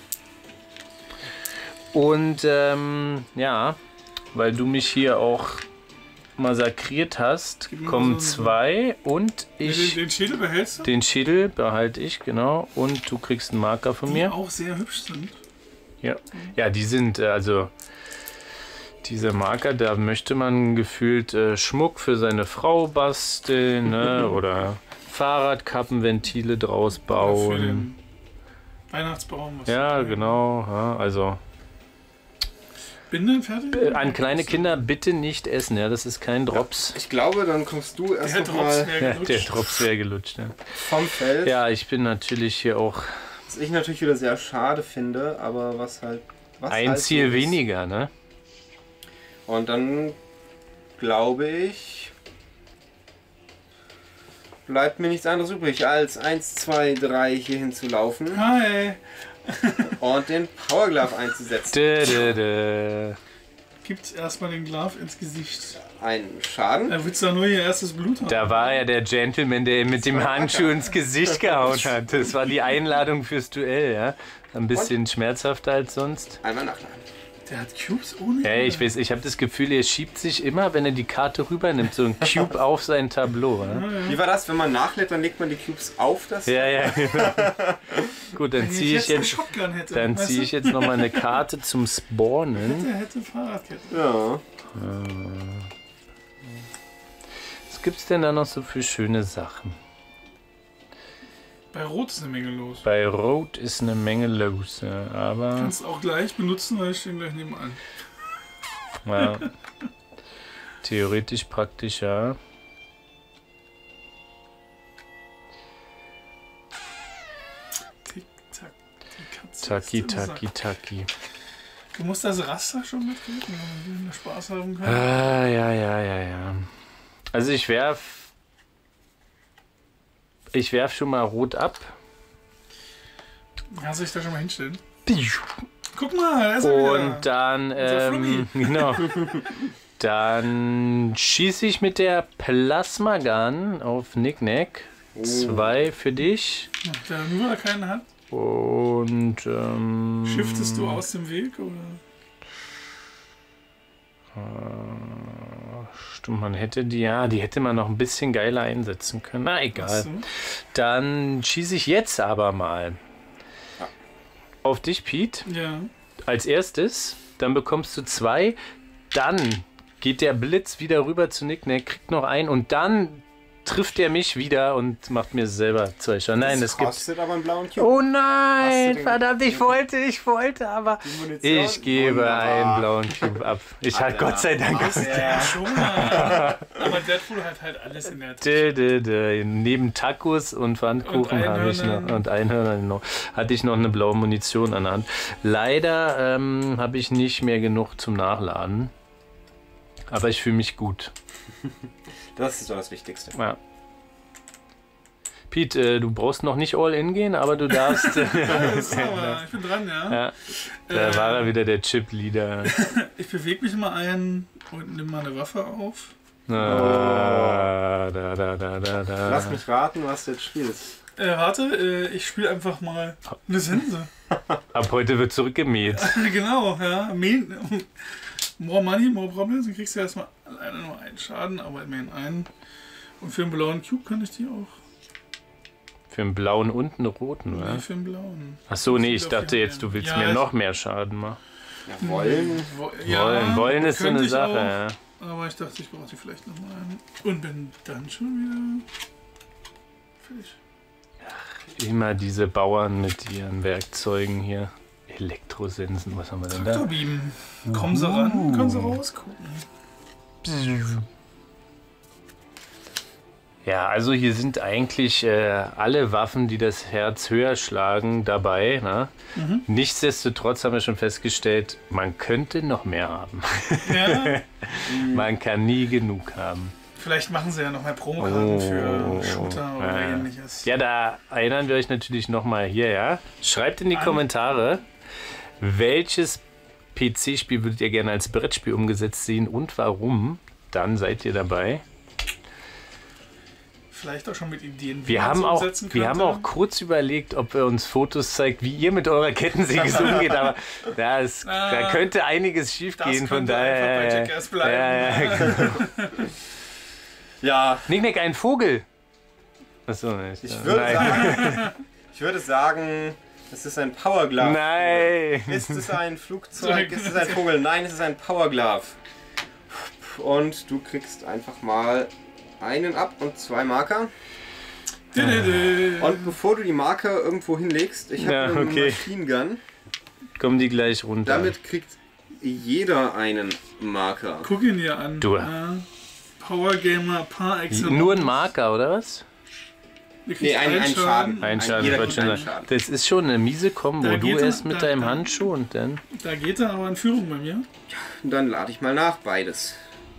Und ja, weil du mich hier auch massakriert hast, Gib mir kommen mal so 2 und ich. Den Schädel behältst du? Den Schädel behalte ich, genau. Und du kriegst einen Marker von Die mir. auch sehr hübsch sind. Ja, die sind, also diese Marker, da möchte man gefühlt Schmuck für seine Frau basteln, ne? Oder Fahrradkappenventile draus Für bauen. den Weihnachtsbaum. Was Ja, genau. Ja, also Binden fertig? an kleine Kinder bitte nicht essen, ja, das ist kein Drops. Ich glaube, dann kommst du erst Der noch Drops mal wäre Ja, gelutscht. der Drops wäre gelutscht. Ja. vom Feld. Ja, ich bin natürlich hier auch Was ich natürlich wieder sehr schade finde, aber was halt... Was ein halt Ziel so ist. weniger, ne? Und dann glaube ich, bleibt mir nichts anderes übrig, als 1, 2, 3 hier hinzulaufen Hi! und den Power Glove einzusetzen. Gibt erstmal den Glove ins Gesicht. Einen Schaden. Er willst da nur ihr erstes Blut haben. Da war ja der Gentleman, der ihm mit dem Handschuh ins Gesicht gehauen hat. Das war die Einladung fürs Duell, ja? Ein bisschen schmerzhafter als sonst. Einmal nachladen. Der hat Cubes ohne Hey, Ende. ich habe das Gefühl, er schiebt sich immer, wenn er die Karte rübernimmt, so ein Cube auf sein Tableau. Ja, Wie war das? Wenn man nachlädt, dann legt man die Cubes auf das... ja. Gut, dann Wenn ziehe ich eine jetzt, Shotgun hätte, dann weißt ziehe du? ich jetzt noch mal eine Karte zum Spawnen. Der hätte Fahrradkette. Ja. Was gibt's denn da noch so für schöne Sachen? Bei Rot ist eine Menge los. Bei Rot ist eine Menge los, ja, aber Kannst auch gleich benutzen, weil ich stehe gleich nebenan. ja, theoretisch praktisch, ja. Tick, tack. Die Katze Taki, ist im Sack. taki, taki. Du musst das Raster schon mitgeben, damit wir Spaß haben können. Ah, ja. Also ich werf schon mal Rot ab. Ja, soll ich da schon mal hinstellen? Guck mal, da ist er wieder. Und dann, Unser Flummi. genau. Dann schieße ich mit der Plasma Gun auf Nicknack. 2 für dich. Der nur keinen hat. Und Shiftest du aus dem Weg oder? stimmt, man hätte die hätte man noch ein bisschen geiler einsetzen können. Na egal. Ach so. Dann schieße ich jetzt aber mal auf dich, Pete, Ja. als erstes. Dann bekommst du 2. Dann geht der Blitz wieder rüber zu Nicknack, kriegt noch einen und dann trifft er mich wieder und macht mir selber 2 Schaden. Nein, das es gibt... kostet aber einen blauen Cube. Oh Hast nein, du den- verdammt, ich wollte, aber Die Munition? ich gebe Wunderbar. einen blauen Cube ab. Ich hatte Gott sei Dank... Ja. Schon mal. Aber Deadpool hat halt alles in der Tasche. Neben Tacos und Pfannkuchen Und habe ich noch, Einhörnern. und Einhörnern noch, hatte ich noch eine blaue Munition an der Hand. Leider habe ich nicht mehr genug zum Nachladen. Aber ich fühle mich gut. Das ist doch das Wichtigste. Ja. Pete, du brauchst noch nicht All-In gehen, aber du darfst. Alles, aber ich bin dran, ja. Ja, da war er wieder der Chip-Leader. Ich bewege mich mal ein und nehme mal eine Waffe auf. Da. Lass mich raten, was du jetzt spielst. Warte, ich spiele einfach mal eine Sense. Ab heute wird zurückgemäht. Genau, ja. More money, more problems. Dann kriegst du erstmal alleine nur einen Schaden, aber immerhin einen. Und für einen blauen Cube kann ich die auch. Für einen blauen und einen roten, Nee, oder? für einen blauen. Achso, nee, ich dachte jetzt, du willst Ja, mir ich- noch mehr Schaden machen. Ja, wollen. Wollen ist so könnte eine ich Sache, auch, ja. Aber ich dachte, ich brauche die vielleicht nochmal einen. Und bin dann schon wieder fertig. Immer diese Bauern mit ihren Werkzeugen hier. Elektrosensen, was haben wir denn da? Traktorbeam. Kommen sie ran, können sie rausgucken. Ja, also hier sind eigentlich alle Waffen, die das Herz höher schlagen, dabei. Ne? Nichtsdestotrotz haben wir schon festgestellt, man könnte noch mehr haben. Ja, Man kann nie genug haben. vielleicht machen sie ja noch mehr Promokarten für Shooter oder ja. ähnliches. Ja, da erinnern wir euch natürlich nochmal hier, ja. Schreibt in die Kommentare, welches PC-Spiel würdet ihr gerne als Brettspiel umgesetzt sehen und warum. Dann seid ihr dabei. Vielleicht auch schon mit Ideen, wie Wir man haben, es auch, umsetzen wir haben könnte. auch kurz überlegt, ob ihr uns Fotos zeigt, wie ihr mit eurer Kettensäge so umgeht, aber da könnte einiges schief Das gehen, von könnte daher. einfach bei Jackass bleiben. Ja, genau. Ja, Nick, ein Vogel! Achso, nicht. ich würde sagen, es ist ein Power Glove. Nein! Ist es ein Flugzeug? Ist es ein Vogel? Nein, es ist ein Power Glove. Und du kriegst einfach mal einen ab und 2 Marker. Und bevor du die Marker irgendwo hinlegst, ich habe Ja, eine okay. Machine Gun. Kommen die gleich runter. Damit kriegt jeder einen Marker. Guck ihn dir an. Du. Ja. Power Gamer par excellence. Nur ein Marker, oder was? Du kriegst Nee, ein Schaden. Ein Schaden, Jeder wollte kriegt schon einen sagen. Schaden. Das ist schon eine miese Kombo. Da Du geht er- erst mit da- deinem da- Handschuh und dann. Da geht er aber in Führung bei mir. Und dann lade ich mal nach beides.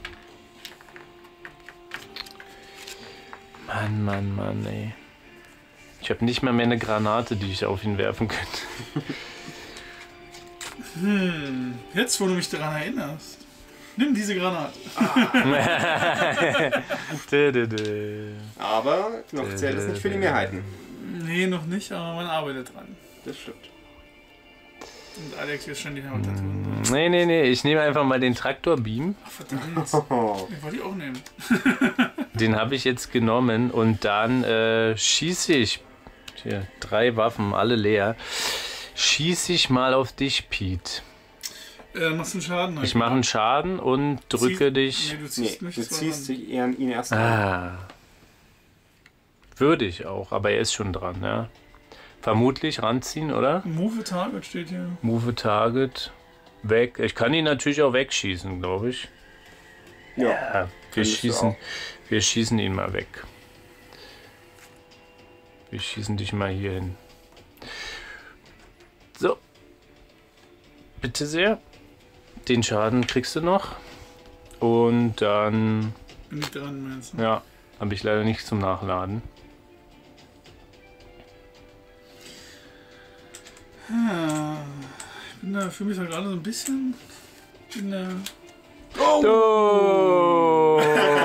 Mann, ey. Ich habe nicht mal mehr eine Granate, die ich auf ihn werfen könnte. Jetzt, wo du mich daran erinnerst. Nimm diese Granate. Aber noch zählt es nicht für die Mehrheiten. Nee, noch nicht, aber man arbeitet dran. Das stimmt. Und Alex wird schon die Haut tun. Nee, ich nehme einfach mal den Traktorbeam. Ach, verdammt. Oh. Den wollte ich auch nehmen. Den habe ich jetzt genommen und dann schieße ich. Hier, 3 Waffen, alle leer. Schieße ich mal auf dich, Pete. Machst du einen Schaden? Ich mache einen Schaden und drücke dich. Nee, du Nee, ziehst nicht. du das war ziehst dann- ihn erst an. Ah. Würde ich auch, aber er ist schon dran, ja. Vermutlich ranziehen, oder? Move a Target steht hier. Move a Target. Weg. Ich kann ihn natürlich auch wegschießen, glaube ich. Ja. Ja, Könntest du wir schießen ihn mal weg. Wir schießen dich mal hier hin. So. Bitte sehr. Den Schaden kriegst du noch. Und dann, Bin ich dran, meinst du? ja, habe ich leider nicht zum Nachladen. Ja, ich bin da, fühle mich da gerade so ein bisschen. Bin da. Oh!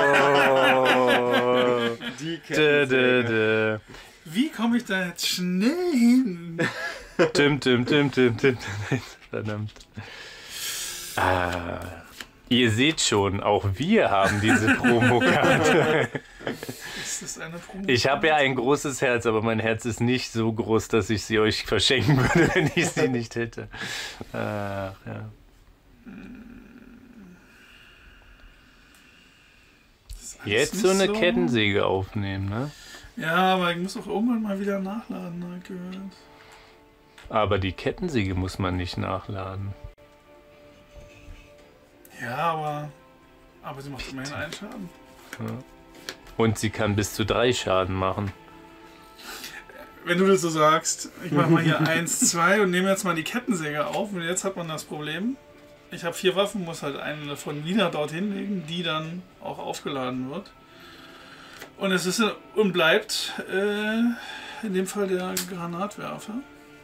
Die Dö, dö, Kettensäge. dö. Wie komme ich da jetzt schnell hin? Tim. Verdammt. Ah, ihr seht schon, auch wir haben diese Promokarte. Ist das eine Promo? Ich habe ja ein großes Herz, aber mein Herz ist nicht so groß, dass ich sie euch verschenken würde, wenn ich sie nicht hätte. Ach, ja. Das Jetzt nicht so eine so. Kettensäge aufnehmen, ne? Ja, aber ich muss auch irgendwann mal wieder nachladen, habe ich gehört. Aber die Kettensäge muss man nicht nachladen. Ja, aber sie macht immerhin einen Schaden. Und sie kann bis zu 3 Schaden machen. Wenn du das so sagst, ich mache mal hier 1, 2 und nehme jetzt mal die Kettensäge auf. Und jetzt hat man das Problem, ich habe 4 Waffen, muss halt eine davon wieder dorthin legen, die dann auch aufgeladen wird. Und es ist und bleibt in dem Fall der Granatwerfer.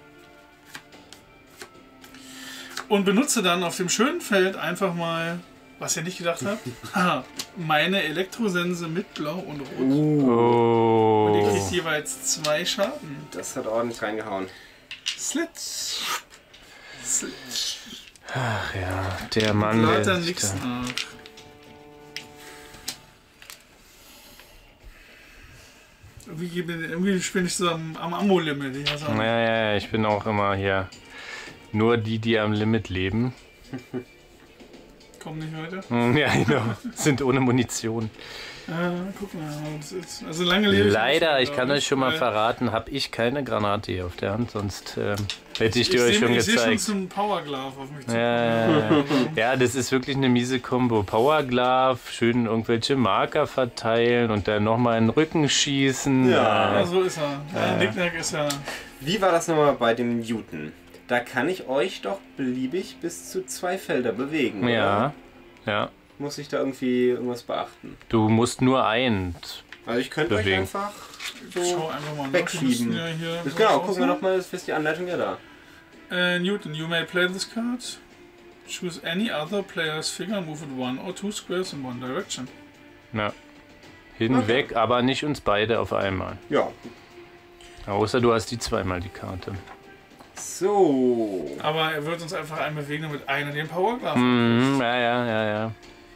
Und benutze dann auf dem schönen Feld einfach mal, was ihr nicht gedacht habt, meine Elektrosense mit Blau und Rot. Und ihr kriegt jeweils 2 Schaden. Das hat ordentlich reingehauen. Slitz. Slitz. Ach ja, der Mann. Lad der dann sich nichts da- nach. Irgendwie bin ich so am Ammo-Limit. Ja, ich bin auch immer hier. Nur die am Limit leben. Komm nicht weiter. Ja, genau. Sind ohne Munition. Guck mal. Also lange lebe Leider, ich schon, kann glaub euch schon mal weil verraten, habe ich keine Granate hier auf der Hand, sonst hätte ich die Ich euch schon sehe schon gezeigt. so einen Powerglove auf mich zu. Ja, das ist wirklich eine miese Kombo. Powerglove, schön irgendwelche Marker verteilen und dann nochmal in den Rücken schießen. Ja, so ist er. Ja, Nicknack ist ja. Wie war das nochmal bei dem Newton? Da kann ich euch doch beliebig bis zu 2 Felder bewegen, oder? Ja. Muss ich da irgendwie irgendwas beachten? Du musst nur ein. Also ich könnte euch Bewegen. einfach Schau so einfach mal nach. wegschieben. Ja hier Das, genau, gucken wir noch mal, das ist die Anleitung ja da. Newton, you may play this card. Choose any other player's figure, move it 1 or 2 squares in one direction. Ja. Hinweg, aber nicht uns beide auf einmal. Ja. Außer du hast die zweimal die Karte. So. Aber er wird uns einfach einbewegen, damit einer den Powerglove. Mhm, ja.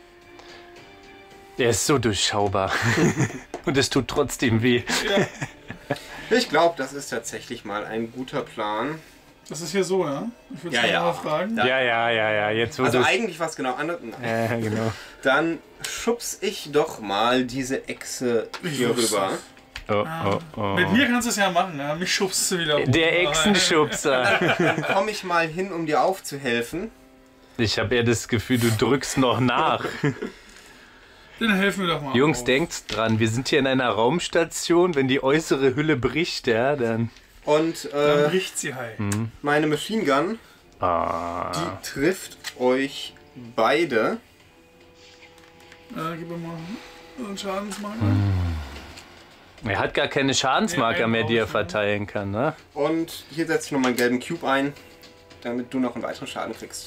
Der ist so durchschaubar. Und es tut trotzdem weh. Ja, Ich glaube, das ist tatsächlich mal ein guter Plan. das ist hier so, ja? Ich würde Ja. mal fragen. Ja. Jetzt wo Also du's- eigentlich was genau anderes. Ja, genau. Dann schubs ich doch mal diese Echse hier wusste rüber. es. Oh. Mit mir kannst du es ja machen, ja? Mich schubst du wieder hoch. Der Echsenschubser. Dann komme ich mal hin, um dir aufzuhelfen. Ich habe eher das Gefühl, du drückst noch nach. Dann helfen wir doch mal. Jungs, auf. denkt dran, wir sind hier in einer Raumstation. Wenn die äußere Hülle bricht, ja, dann... Und Dann bricht sie halt. meine Machine Gun, Ah. die trifft euch beide. Gib mir mal einen Schadensmarker. Er hat gar keine Schadensmarker Nee, mehr, die er einen verteilen kann, ne? Und hier setze ich noch meinen gelben Cube ein, damit du noch einen weiteren Schaden kriegst.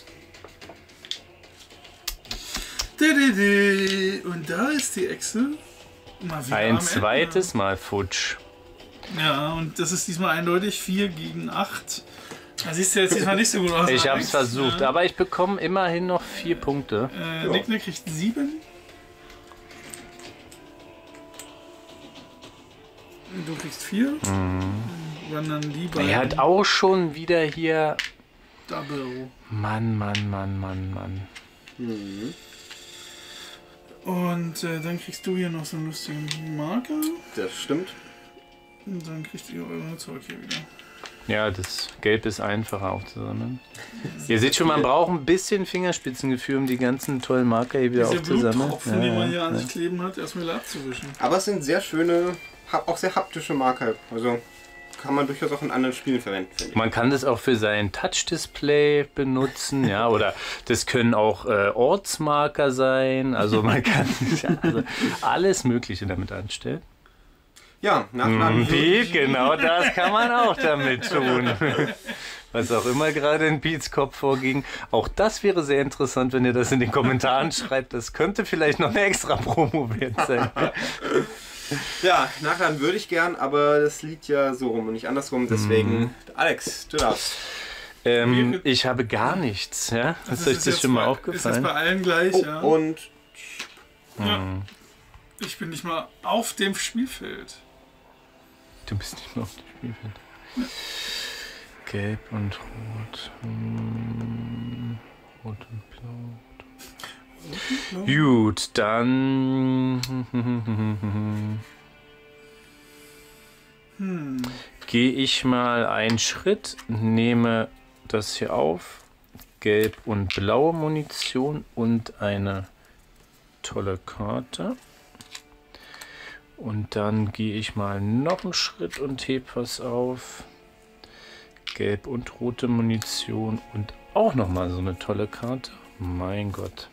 Und da ist die Echse. Mal wieder am Ein Ende. zweites Mal futsch. Ja, und das ist diesmal eindeutig 4 gegen 8. Da siehst du jetzt diesmal nicht so gut aus. Ich hab's Alex. versucht, aber ich bekomme immerhin noch 4 Punkte. Nick kriegt 7. Du kriegst 4. Wandern die beiden. Er hat auch schon wieder hier... Double. Mann. Und dann kriegst du hier noch so einen lustigen Marker. Das stimmt. Und dann kriegt ihr euer Zeug hier wieder. Ja, das Gelb ist einfacher aufzusammeln. Ihr seht schon, man braucht ein bisschen Fingerspitzengefühl, um die ganzen tollen Marker hier wieder Diese aufzusammeln. Bluttropfen, die man hier an sich kleben hat, erstmal wieder abzuwischen. Aber es sind sehr schöne, auch sehr haptische Marker. Also kann man durchaus auch in anderen Spielen verwenden, finde ich. Man kann das auch für sein Touch-Display benutzen, ja, oder das können auch Ortsmarker sein. Also man kann also alles Mögliche damit anstellen. Ja, nachladen. Pete, genau das kann man auch damit tun. Was auch immer gerade in Pete's Kopf vorging. Auch das wäre sehr interessant, wenn ihr das in den Kommentaren schreibt. Das könnte vielleicht noch eine extra Promo wert sein. Ja, nachladen würde ich gern, aber das liegt ja so rum und nicht andersrum. Deswegen, Alex, du darfst. Ich habe gar nichts. Ja? Ist euch das jetzt schon mal Ist das aufgefallen? bei allen gleich, Oh, ja? und Ja. Ich bin nicht mal auf dem Spielfeld. Du bist nicht mehr auf dem Spielfeld. Gelb und Rot. Rot und Blau. Gut, dann gehe ich mal einen Schritt, nehme das hier auf, gelb und blaue Munition und eine tolle Karte. Und dann gehe ich mal noch einen Schritt und heb was auf, gelb und rote Munition und auch noch mal so eine tolle Karte. Mein Gott.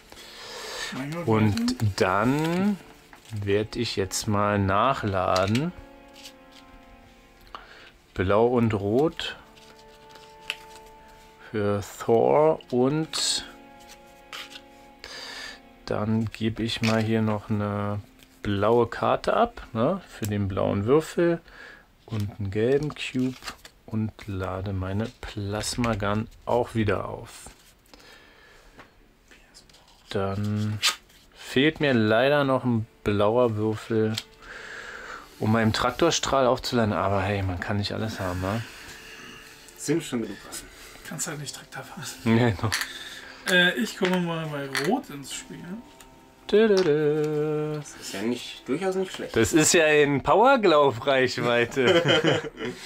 Und dann werde ich jetzt mal nachladen. Blau und Rot für Thor und dann gebe ich mal hier noch eine blaue Karte ab, ne, für den blauen Würfel und einen gelben Cube und lade meine Plasma Gun auch wieder auf. Dann fehlt mir leider noch ein blauer Würfel, um meinen Traktorstrahl aufzuladen. Aber hey, man kann nicht alles haben, ne? Sind schon genug Waffen. Kannst halt nicht Traktor fahren. Ja, no. Ich komme mal bei Rot ins Spiel. Das ist ja durchaus nicht schlecht. Das ist ja in Powerglove-Reichweite.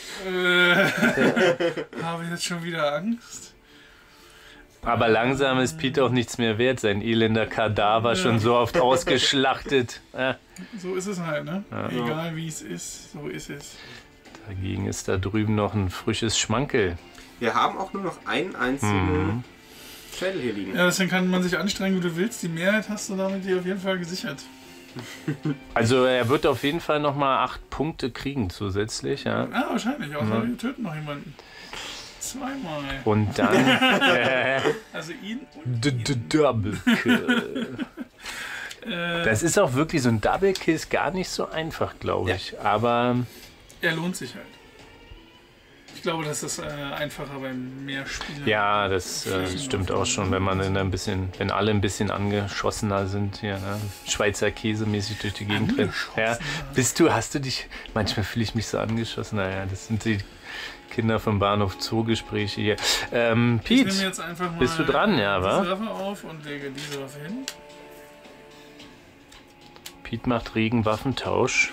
Habe ich jetzt schon wieder Angst? Aber langsam ist Pete auch nichts mehr wert. Sein elender Kadaver schon so oft ausgeschlachtet. So ist es halt, ne? Ja. Egal wie es ist, so ist es. Dagegen ist da drüben noch ein frisches Schmankel. Wir haben auch nur noch einen einzigen Schädel hier liegen. Ja, deswegen kann man sich anstrengen, wie du willst. Die Mehrheit hast du damit dir auf jeden Fall gesichert. Also er wird auf jeden Fall nochmal 8 Punkte kriegen zusätzlich. Ja. Ja, wahrscheinlich. Außer wir töten noch jemanden. Zweimal. Und dann Also ihn und ihn. Double Kill. Das ist auch wirklich so ein Double Kill, ist gar nicht so einfach, glaube ich. Aber er lohnt sich halt. Ich glaube, das ist einfacher bei mehr Spielern. ja, das stimmt auch schon, wenn man wenn alle ein bisschen angeschossener sind, hier, ne? Schweizer Käse mäßig durch die Gegend rennt. Ja, hast du dich, manchmal fühle ich mich so angeschossen, naja, das sind die Kinder vom Bahnhof Zoo-Gespräche hier. Ich nehme Pete, jetzt einfach mal bist du dran, ja, wa? diese Waffe auf und lege diese Waffe hin. Pete macht regen Waffentausch.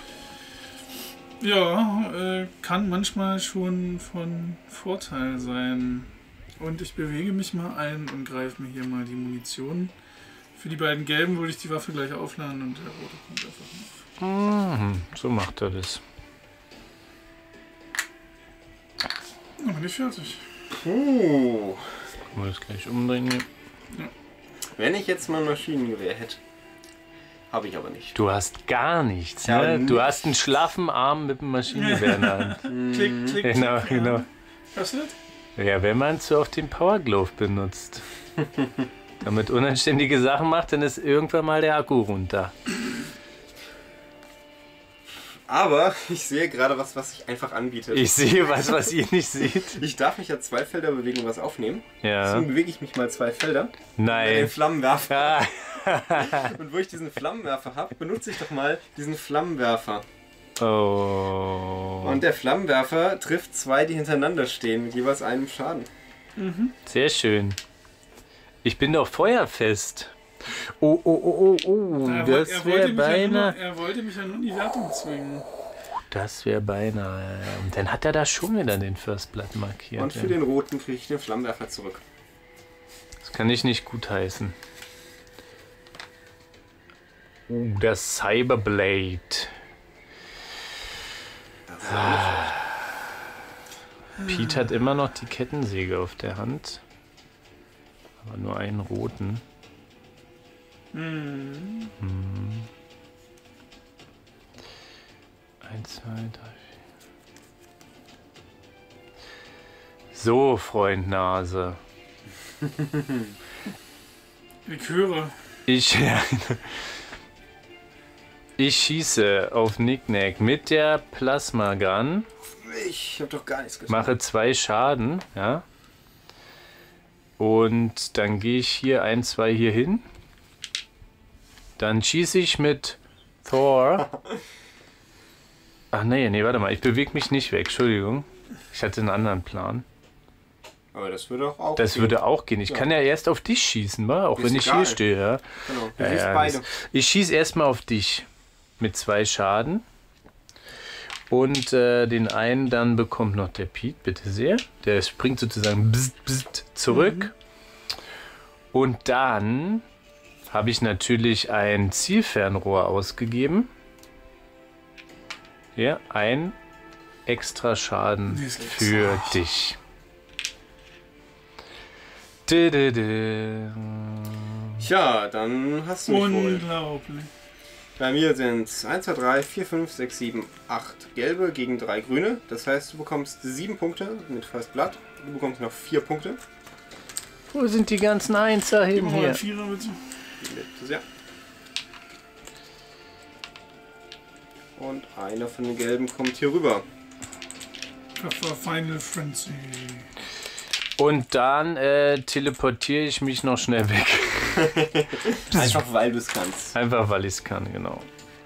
Ja, kann manchmal schon von Vorteil sein. Und ich bewege mich mal ein und greife mir hier mal die Munition. Für die beiden gelben würde ich die Waffe gleich aufladen und der rote kommt einfach noch. So macht er das. Dann bin ich fertig. Puh. Können wir das gleich umdrehen hier? Wenn ich jetzt mal ein Maschinengewehr hätte. Habe ich aber nicht. Du hast gar nichts, Ja, ne? nichts. Du hast einen schlaffen Arm mit dem Maschinengewehr in der Hand. Klick, klick, Genau, klick. genau. Hast du das? Ja, wenn man es so auf den Power Glove benutzt. Damit unanständige Sachen macht, dann ist irgendwann mal der Akku runter. Aber ich sehe gerade was sich einfach anbietet. Ich sehe was ihr nicht seht. Ich darf mich ja 2 Felder bewegen und was aufnehmen. Ja. Deswegen bewege ich mich mal 2 Felder. Den Nein. Flammenwerfer. Ah, Und wo ich diesen Flammenwerfer habe, benutze ich doch mal diesen Flammenwerfer. oh. Und der Flammenwerfer trifft 2, die hintereinander stehen, mit jeweils einem Schaden. Sehr schön. Ich bin doch feuerfest. Oh. Das wäre beinahe. Er wollte mich ja nur in die Wertung zwingen. Das wäre beinahe. Und dann hat er da schon wieder den First Blood markiert. Und für den roten kriege ich den Flammenwerfer zurück. Das kann ich nicht gutheißen. Das Cyberblade. Das ist auch nicht Pete hat immer noch die Kettensäge auf der Hand. Aber nur einen roten. 1, 2, 3, 4. So, Freund Nase. Liköre. Ich schieße auf Knick-Knack mit der Plasma Gun. Ich habe doch gar nichts gesagt. Mache 2 Schaden, ja. Und dann gehe ich hier 1, 2 hier hin. Dann schieße ich mit Thor. Ach nee, warte mal, ich bewege mich nicht weg, Entschuldigung. Ich hatte einen anderen Plan. Aber das würde auch Das gehen. würde auch gehen. Ich kann ja erst auf dich schießen, wa? Auch Ist wenn ich egal. hier stehe. Ja? Genau, du Ja, siehst ja, beide. ich schieße erstmal auf dich mit 2 Schaden. Und den einen dann bekommt noch der Pete, bitte sehr. Der springt sozusagen bzzt, bzzt zurück. Und dann habe ich natürlich ein Zielfernrohr ausgegeben. Hier, ein extra Schaden Das gibt's für auch. dich. Dä, dä, dä. Tja, dann hast du mich wohl. Unglaublich. Bei mir sind es 1, 2, 3, 4, 5, 6, 7, 8 gelbe gegen 3 grüne. Das heißt, du bekommst 7 Punkte mit First Blood. Du bekommst noch 4 Punkte. Wo sind die ganzen Einser Gib hin mir mal hier? einen Vierer, bitte. Ja. Und einer von den gelben kommt hier rüber. Das war Final Frenzy. Und dann teleportiere ich mich noch schnell weg. Einfach weil du es kannst. Einfach weil ich es kann, genau.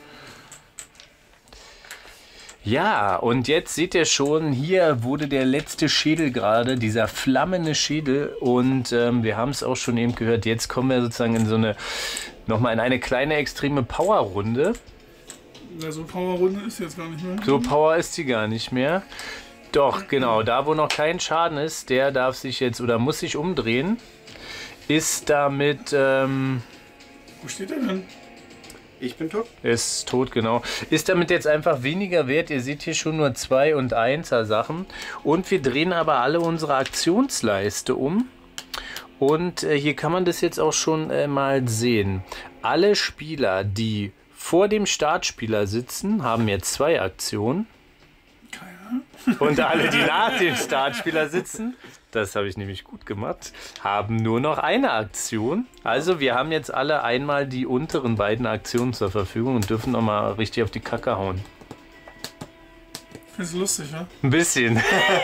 Ja, und jetzt seht ihr schon, hier wurde der letzte Schädel gerade, dieser flammende Schädel. Und wir haben es auch schon eben gehört, jetzt kommen wir sozusagen in so eine, nochmal in eine kleine extreme Power-Runde. Ja, so Power-Runde ist jetzt gar nicht mehr. So Power ist die gar nicht mehr. Doch, genau, da wo noch kein Schaden ist, der darf sich jetzt oder muss sich umdrehen. Ist damit, Wo steht der denn? Ich bin tot. ist tot, genau. Ist damit jetzt einfach weniger wert. Ihr seht hier schon nur 2 und 1er Sachen. Und wir drehen aber alle unsere Aktionsleiste um. Und hier kann man das jetzt auch schon mal sehen. Alle Spieler, die vor dem Startspieler sitzen, haben jetzt 2 Aktionen. Keiner. Und alle, die nach dem Startspieler sitzen, das habe ich nämlich gut gemacht, haben nur noch eine Aktion. Also wir haben jetzt alle einmal die unteren beiden Aktionen zur Verfügung und dürfen noch mal richtig auf die Kacke hauen. Findest du lustig, ja? Ein bisschen.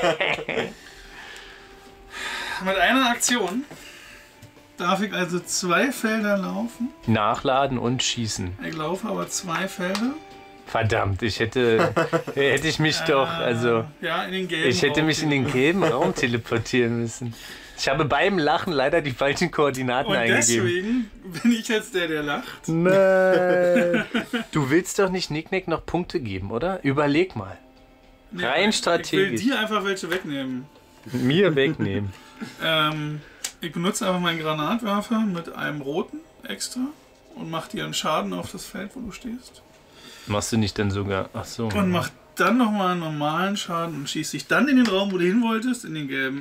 Mit einer Aktion darf ich also 2 Felder laufen. Nachladen und schießen. Ich laufe aber 2 Felder. Verdammt, hätte ich mich doch, also Ja, in den gelben ich hätte Raum mich in den gelben Raum teleportieren müssen. Ich habe beim Lachen leider die falschen Koordinaten Und eingegeben. deswegen bin ich jetzt der lacht. Nein. Du willst doch nicht Nicknack noch Punkte geben, oder? Überleg mal. Rein strategisch. Ich will dir einfach welche wegnehmen. Mir wegnehmen. Ich benutze einfach meinen Granatwerfer mit einem roten extra und mache dir einen Schaden auf das Feld, wo du stehst. Machst du nicht dann sogar... Ach so. Und mach dann nochmal einen normalen Schaden und schießt dich dann in den Raum, wo du hin wolltest, in den gelben.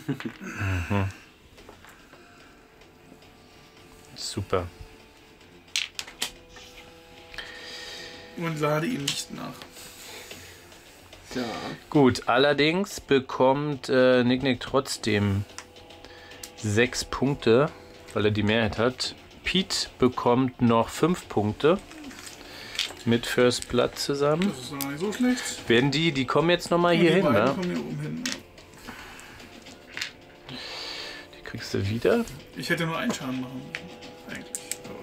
Super. Und lade ihn nicht nach. Ja. Gut, allerdings bekommt Nicknack trotzdem 6 Punkte, weil er die Mehrheit hat. Pete bekommt noch 5 Punkte mit First Blood zusammen. Das ist noch nicht so schlecht. Werden die kommen jetzt nochmal Und hier die hin, beiden ne? kommen hier oben hin. Die kriegst du wieder. Ich hätte nur einen Schaden machen müssen. Eigentlich.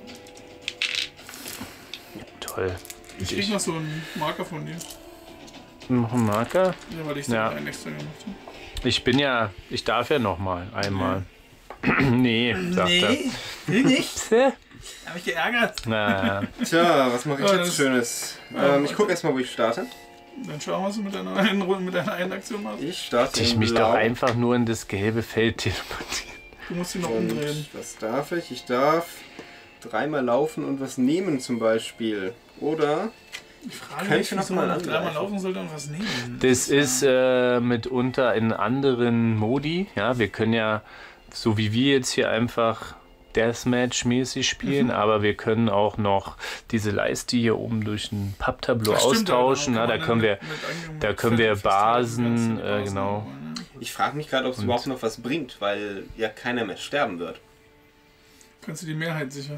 Toll. Ich krieg noch so einen Marker von dir. Noch ein Marker. Ja, weil ich Ja. einen extra gemacht habe. Ich darf ja nochmal einmal. Nee, sagt will nicht. er. Hab ich geärgert. Na, Tja, was mache ich Ja, jetzt das- Schönes? Ich gucke erstmal, wo ich starte. Dann schauen wir, was du mit deiner einen Runde, mit deiner einen Aktion machst. Ich starte ich in mich Blau. doch einfach nur in das gelbe Feld teleportieren. Du musst ihn noch Und umdrehen. was darf ich? Ich darf 3-mal laufen und was nehmen zum Beispiel. Oder Ich frage Könnte mich, noch wieso mal man noch dreimal angreifen. laufen sollte und was nehmen. Das ist mitunter in anderen Modi. Ja, wir können ja, so wie wir jetzt hier einfach Deathmatch-mäßig spielen, aber wir können auch noch diese Leiste hier oben durch ein Papptableau Ach, stimmt, austauschen. da Ja, da kann können man wir, mit da können wir Basen, Basen, genau. ich frage mich gerade, ob es überhaupt noch was bringt, weil ja keiner mehr sterben wird. Kannst du die Mehrheit sichern.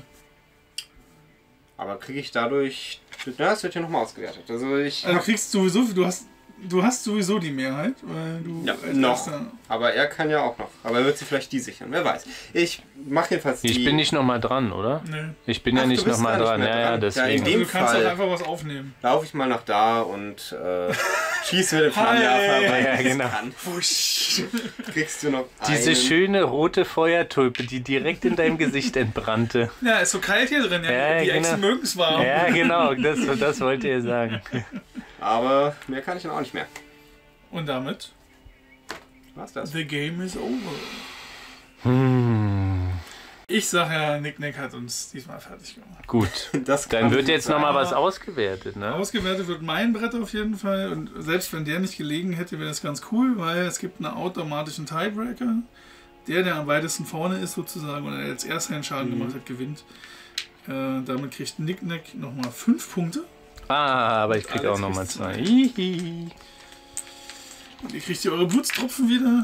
Aber kriege ich dadurch... Ja, es wird ja nochmal ausgewertet. Also ich... Also du kriegst sowieso, du hast du hast sowieso die Mehrheit, weil du Ja, als noch. Erster- Aber er kann ja auch noch. Aber er wird sich vielleicht die sichern. Wer weiß. Ich mache jedenfalls die... Ich bin nicht nochmal dran, oder? Nee. Ich bin ja Ach, du nicht bist nochmal gar dran. nicht mehr Ja, dran. Ja, deswegen. in dem Du kannst Fall- doch einfach was aufnehmen. Laufe ich mal nach da und schieße mit dem Flammenwerfer. weil Ja, ich genau. kann. Wusch. Kriegst du noch Diese einen. schöne rote Feuertulpe, die direkt in deinem Gesicht entbrannte. Ja, ist so kalt hier drin. Ja. Ja, Die genau. Echsen mögen es warm. Ja, genau, das wollte ihr sagen. Aber mehr kann ich dann auch nicht mehr. Und damit, Was das? the game is over. Hm, Ich sag ja, Nick hat uns diesmal fertig gemacht. gut. Das kann Dann wird gut jetzt sein. nochmal was ausgewertet, ne? Ausgewertet wird mein Brett auf jeden Fall. Und selbst wenn der nicht gelegen hätte, wäre das ganz cool, weil es gibt einen automatischen Tiebreaker. Der am weitesten vorne ist sozusagen oder der als erster den Schaden gemacht hat, gewinnt. Damit kriegt Nick nochmal 5 Punkte. Ah, aber ich krieg Alex auch nochmal kriegt 2. zwei. Hihi. Und ihr kriegt hier eure Blutstropfen wieder.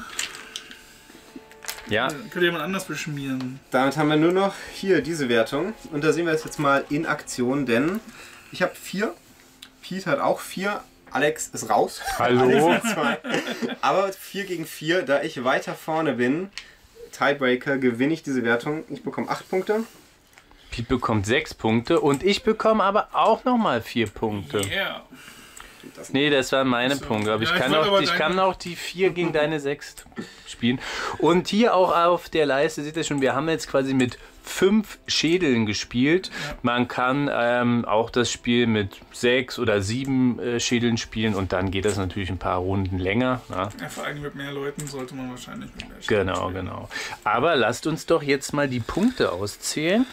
Ja, Dann könnt ihr jemand anders beschmieren. Damit haben wir nur noch hier diese Wertung. Und da sehen wir es jetzt mal in Aktion, denn ich habe 4. Pete hat auch 4. Alex ist raus. hallo. Alex hat 2. Aber 4 gegen 4, da ich weiter vorne bin, Tiebreaker, gewinne ich diese Wertung. Ich bekomme 8 Punkte. Pete bekommt 6 Punkte und ich bekomme aber auch nochmal 4 Punkte. Yeah. Nee, das waren meine So. Punkte. Aber Ja, ich ich kann, wollte auch, aber ich deine- kann auch die 4 gegen deine 6 spielen. Und hier auch auf der Leiste, seht ihr schon, wir haben jetzt quasi mit 5 Schädeln gespielt. Ja. Man kann auch das Spiel mit 6 oder 7 Schädeln spielen und dann geht das natürlich ein paar Runden länger. Ja. Ja, vor allem mit mehr Leuten sollte man wahrscheinlich mit mehr Genau, spielen. genau. Aber lasst uns doch jetzt mal die Punkte auszählen.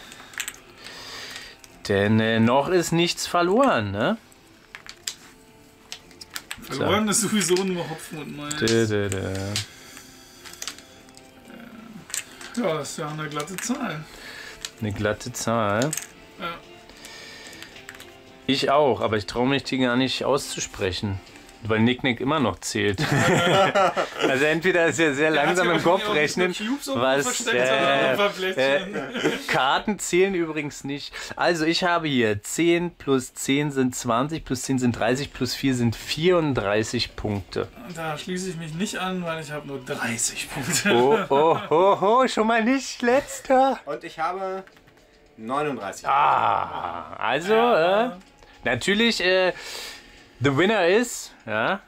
Denn noch ist nichts verloren, ne? Verloren ist sowieso nur Hopfen und Malz. Dö, dö, dö. Ja, das ist ja eine glatte Zahl. Eine glatte Zahl. Ja. Ich auch, aber ich traue mich die gar nicht auszusprechen. Weil Nick immer noch zählt. Also entweder ist er sehr langsam im Kopf rechnen, was Karten zählen übrigens nicht. Also ich habe hier 10 plus 10 sind 20, plus 10 sind 30, plus 4 sind 34 Punkte. Da schließe ich mich nicht an, weil ich habe nur 30 Punkte. Oh, oh, oh, oh, schon mal nicht letzter. Und ich habe 39. Ah, also natürlich, the winner ist, ja,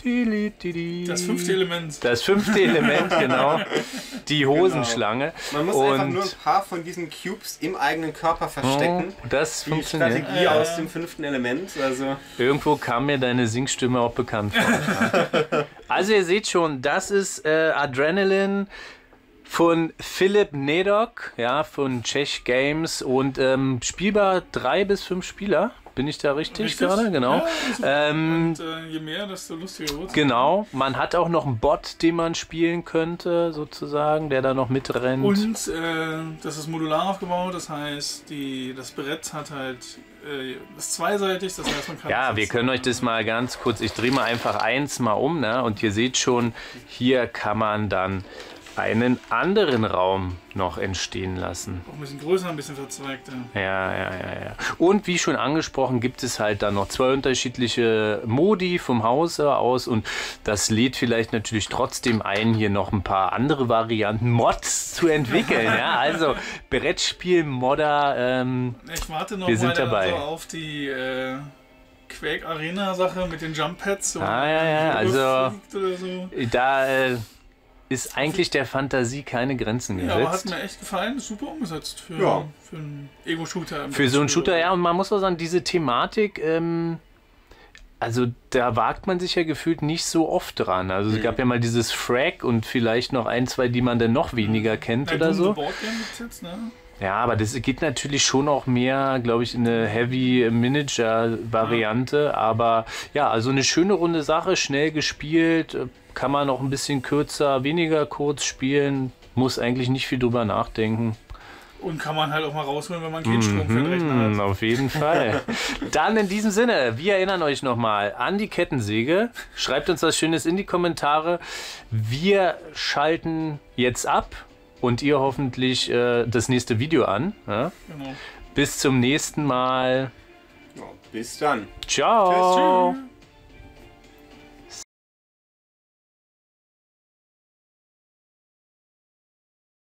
Das 5. Element. das 5. Element, genau, die Hosenschlange. Man muss einfach nur ein paar von diesen Cubes im eigenen Körper verstecken. Das Die funktioniert. Strategie aus dem 5. Element. Also Irgendwo kam mir deine Singstimme auch bekannt vor. Ja. Also ihr seht schon, das ist Adrenaline von Philipp Nedok, ja, von Czech Games und spielbar 3 bis 5 Spieler. Bin ich da richtig gerade? Genau. Ja, super. Ähm, Und je mehr, desto lustiger wird es. Genau. Man hat auch noch einen Bot, den man spielen könnte, sozusagen, der da noch mitrennt. Und das ist modular aufgebaut, das heißt, das Brett hat halt ist zweiseitig, das heißt, man kann. Ja, wir können euch das mal ganz kurz, ich drehe mal einfach eins mal um, ne? Und ihr seht schon, hier kann man dann einen anderen Raum noch entstehen lassen. Auch ein bisschen größer, ein bisschen verzweigter. Ja. Und wie schon angesprochen, gibt es halt dann noch 2 unterschiedliche Modi vom Hause aus und das lädt vielleicht natürlich trotzdem ein, hier noch ein paar andere Varianten, Mods zu entwickeln. Ja, also Brettspiel-Modder, Ich warte noch wir sind mal dabei. Also auf die Quake Arena Sache mit den Jump Pads. Ja, also oder so. da ist eigentlich der Fantasie keine Grenzen Ja, aber hat gesetzt. mir echt gefallen, ist super umgesetzt für einen Ego-Shooter. Für so einen Shooter, ja, und man muss auch sagen, diese Thematik, also da wagt man sich ja gefühlt nicht so oft dran. Also es gab ja mal dieses Frag und vielleicht noch 1, 2, die man dann noch weniger kennt oder so. Boardgame gibt's jetzt, ne? Ja, aber das geht natürlich schon auch mehr, glaube ich, in eine Heavy Miniature-Variante. Aber ja, also eine schöne runde Sache, schnell gespielt, kann man auch ein bisschen kürzer, weniger kurz spielen, muss eigentlich nicht viel drüber nachdenken. Und kann man halt auch mal rausholen, wenn man keinen Strom für den Rechner hat. Auf jeden Fall. Dann in diesem Sinne, wir erinnern euch nochmal an die Kettensäge. Schreibt uns was Schönes in die Kommentare. Wir schalten jetzt ab und ihr hoffentlich das nächste Video an. Ja? Genau. Bis zum nächsten Mal. bis dann. Ciao. Tschüss.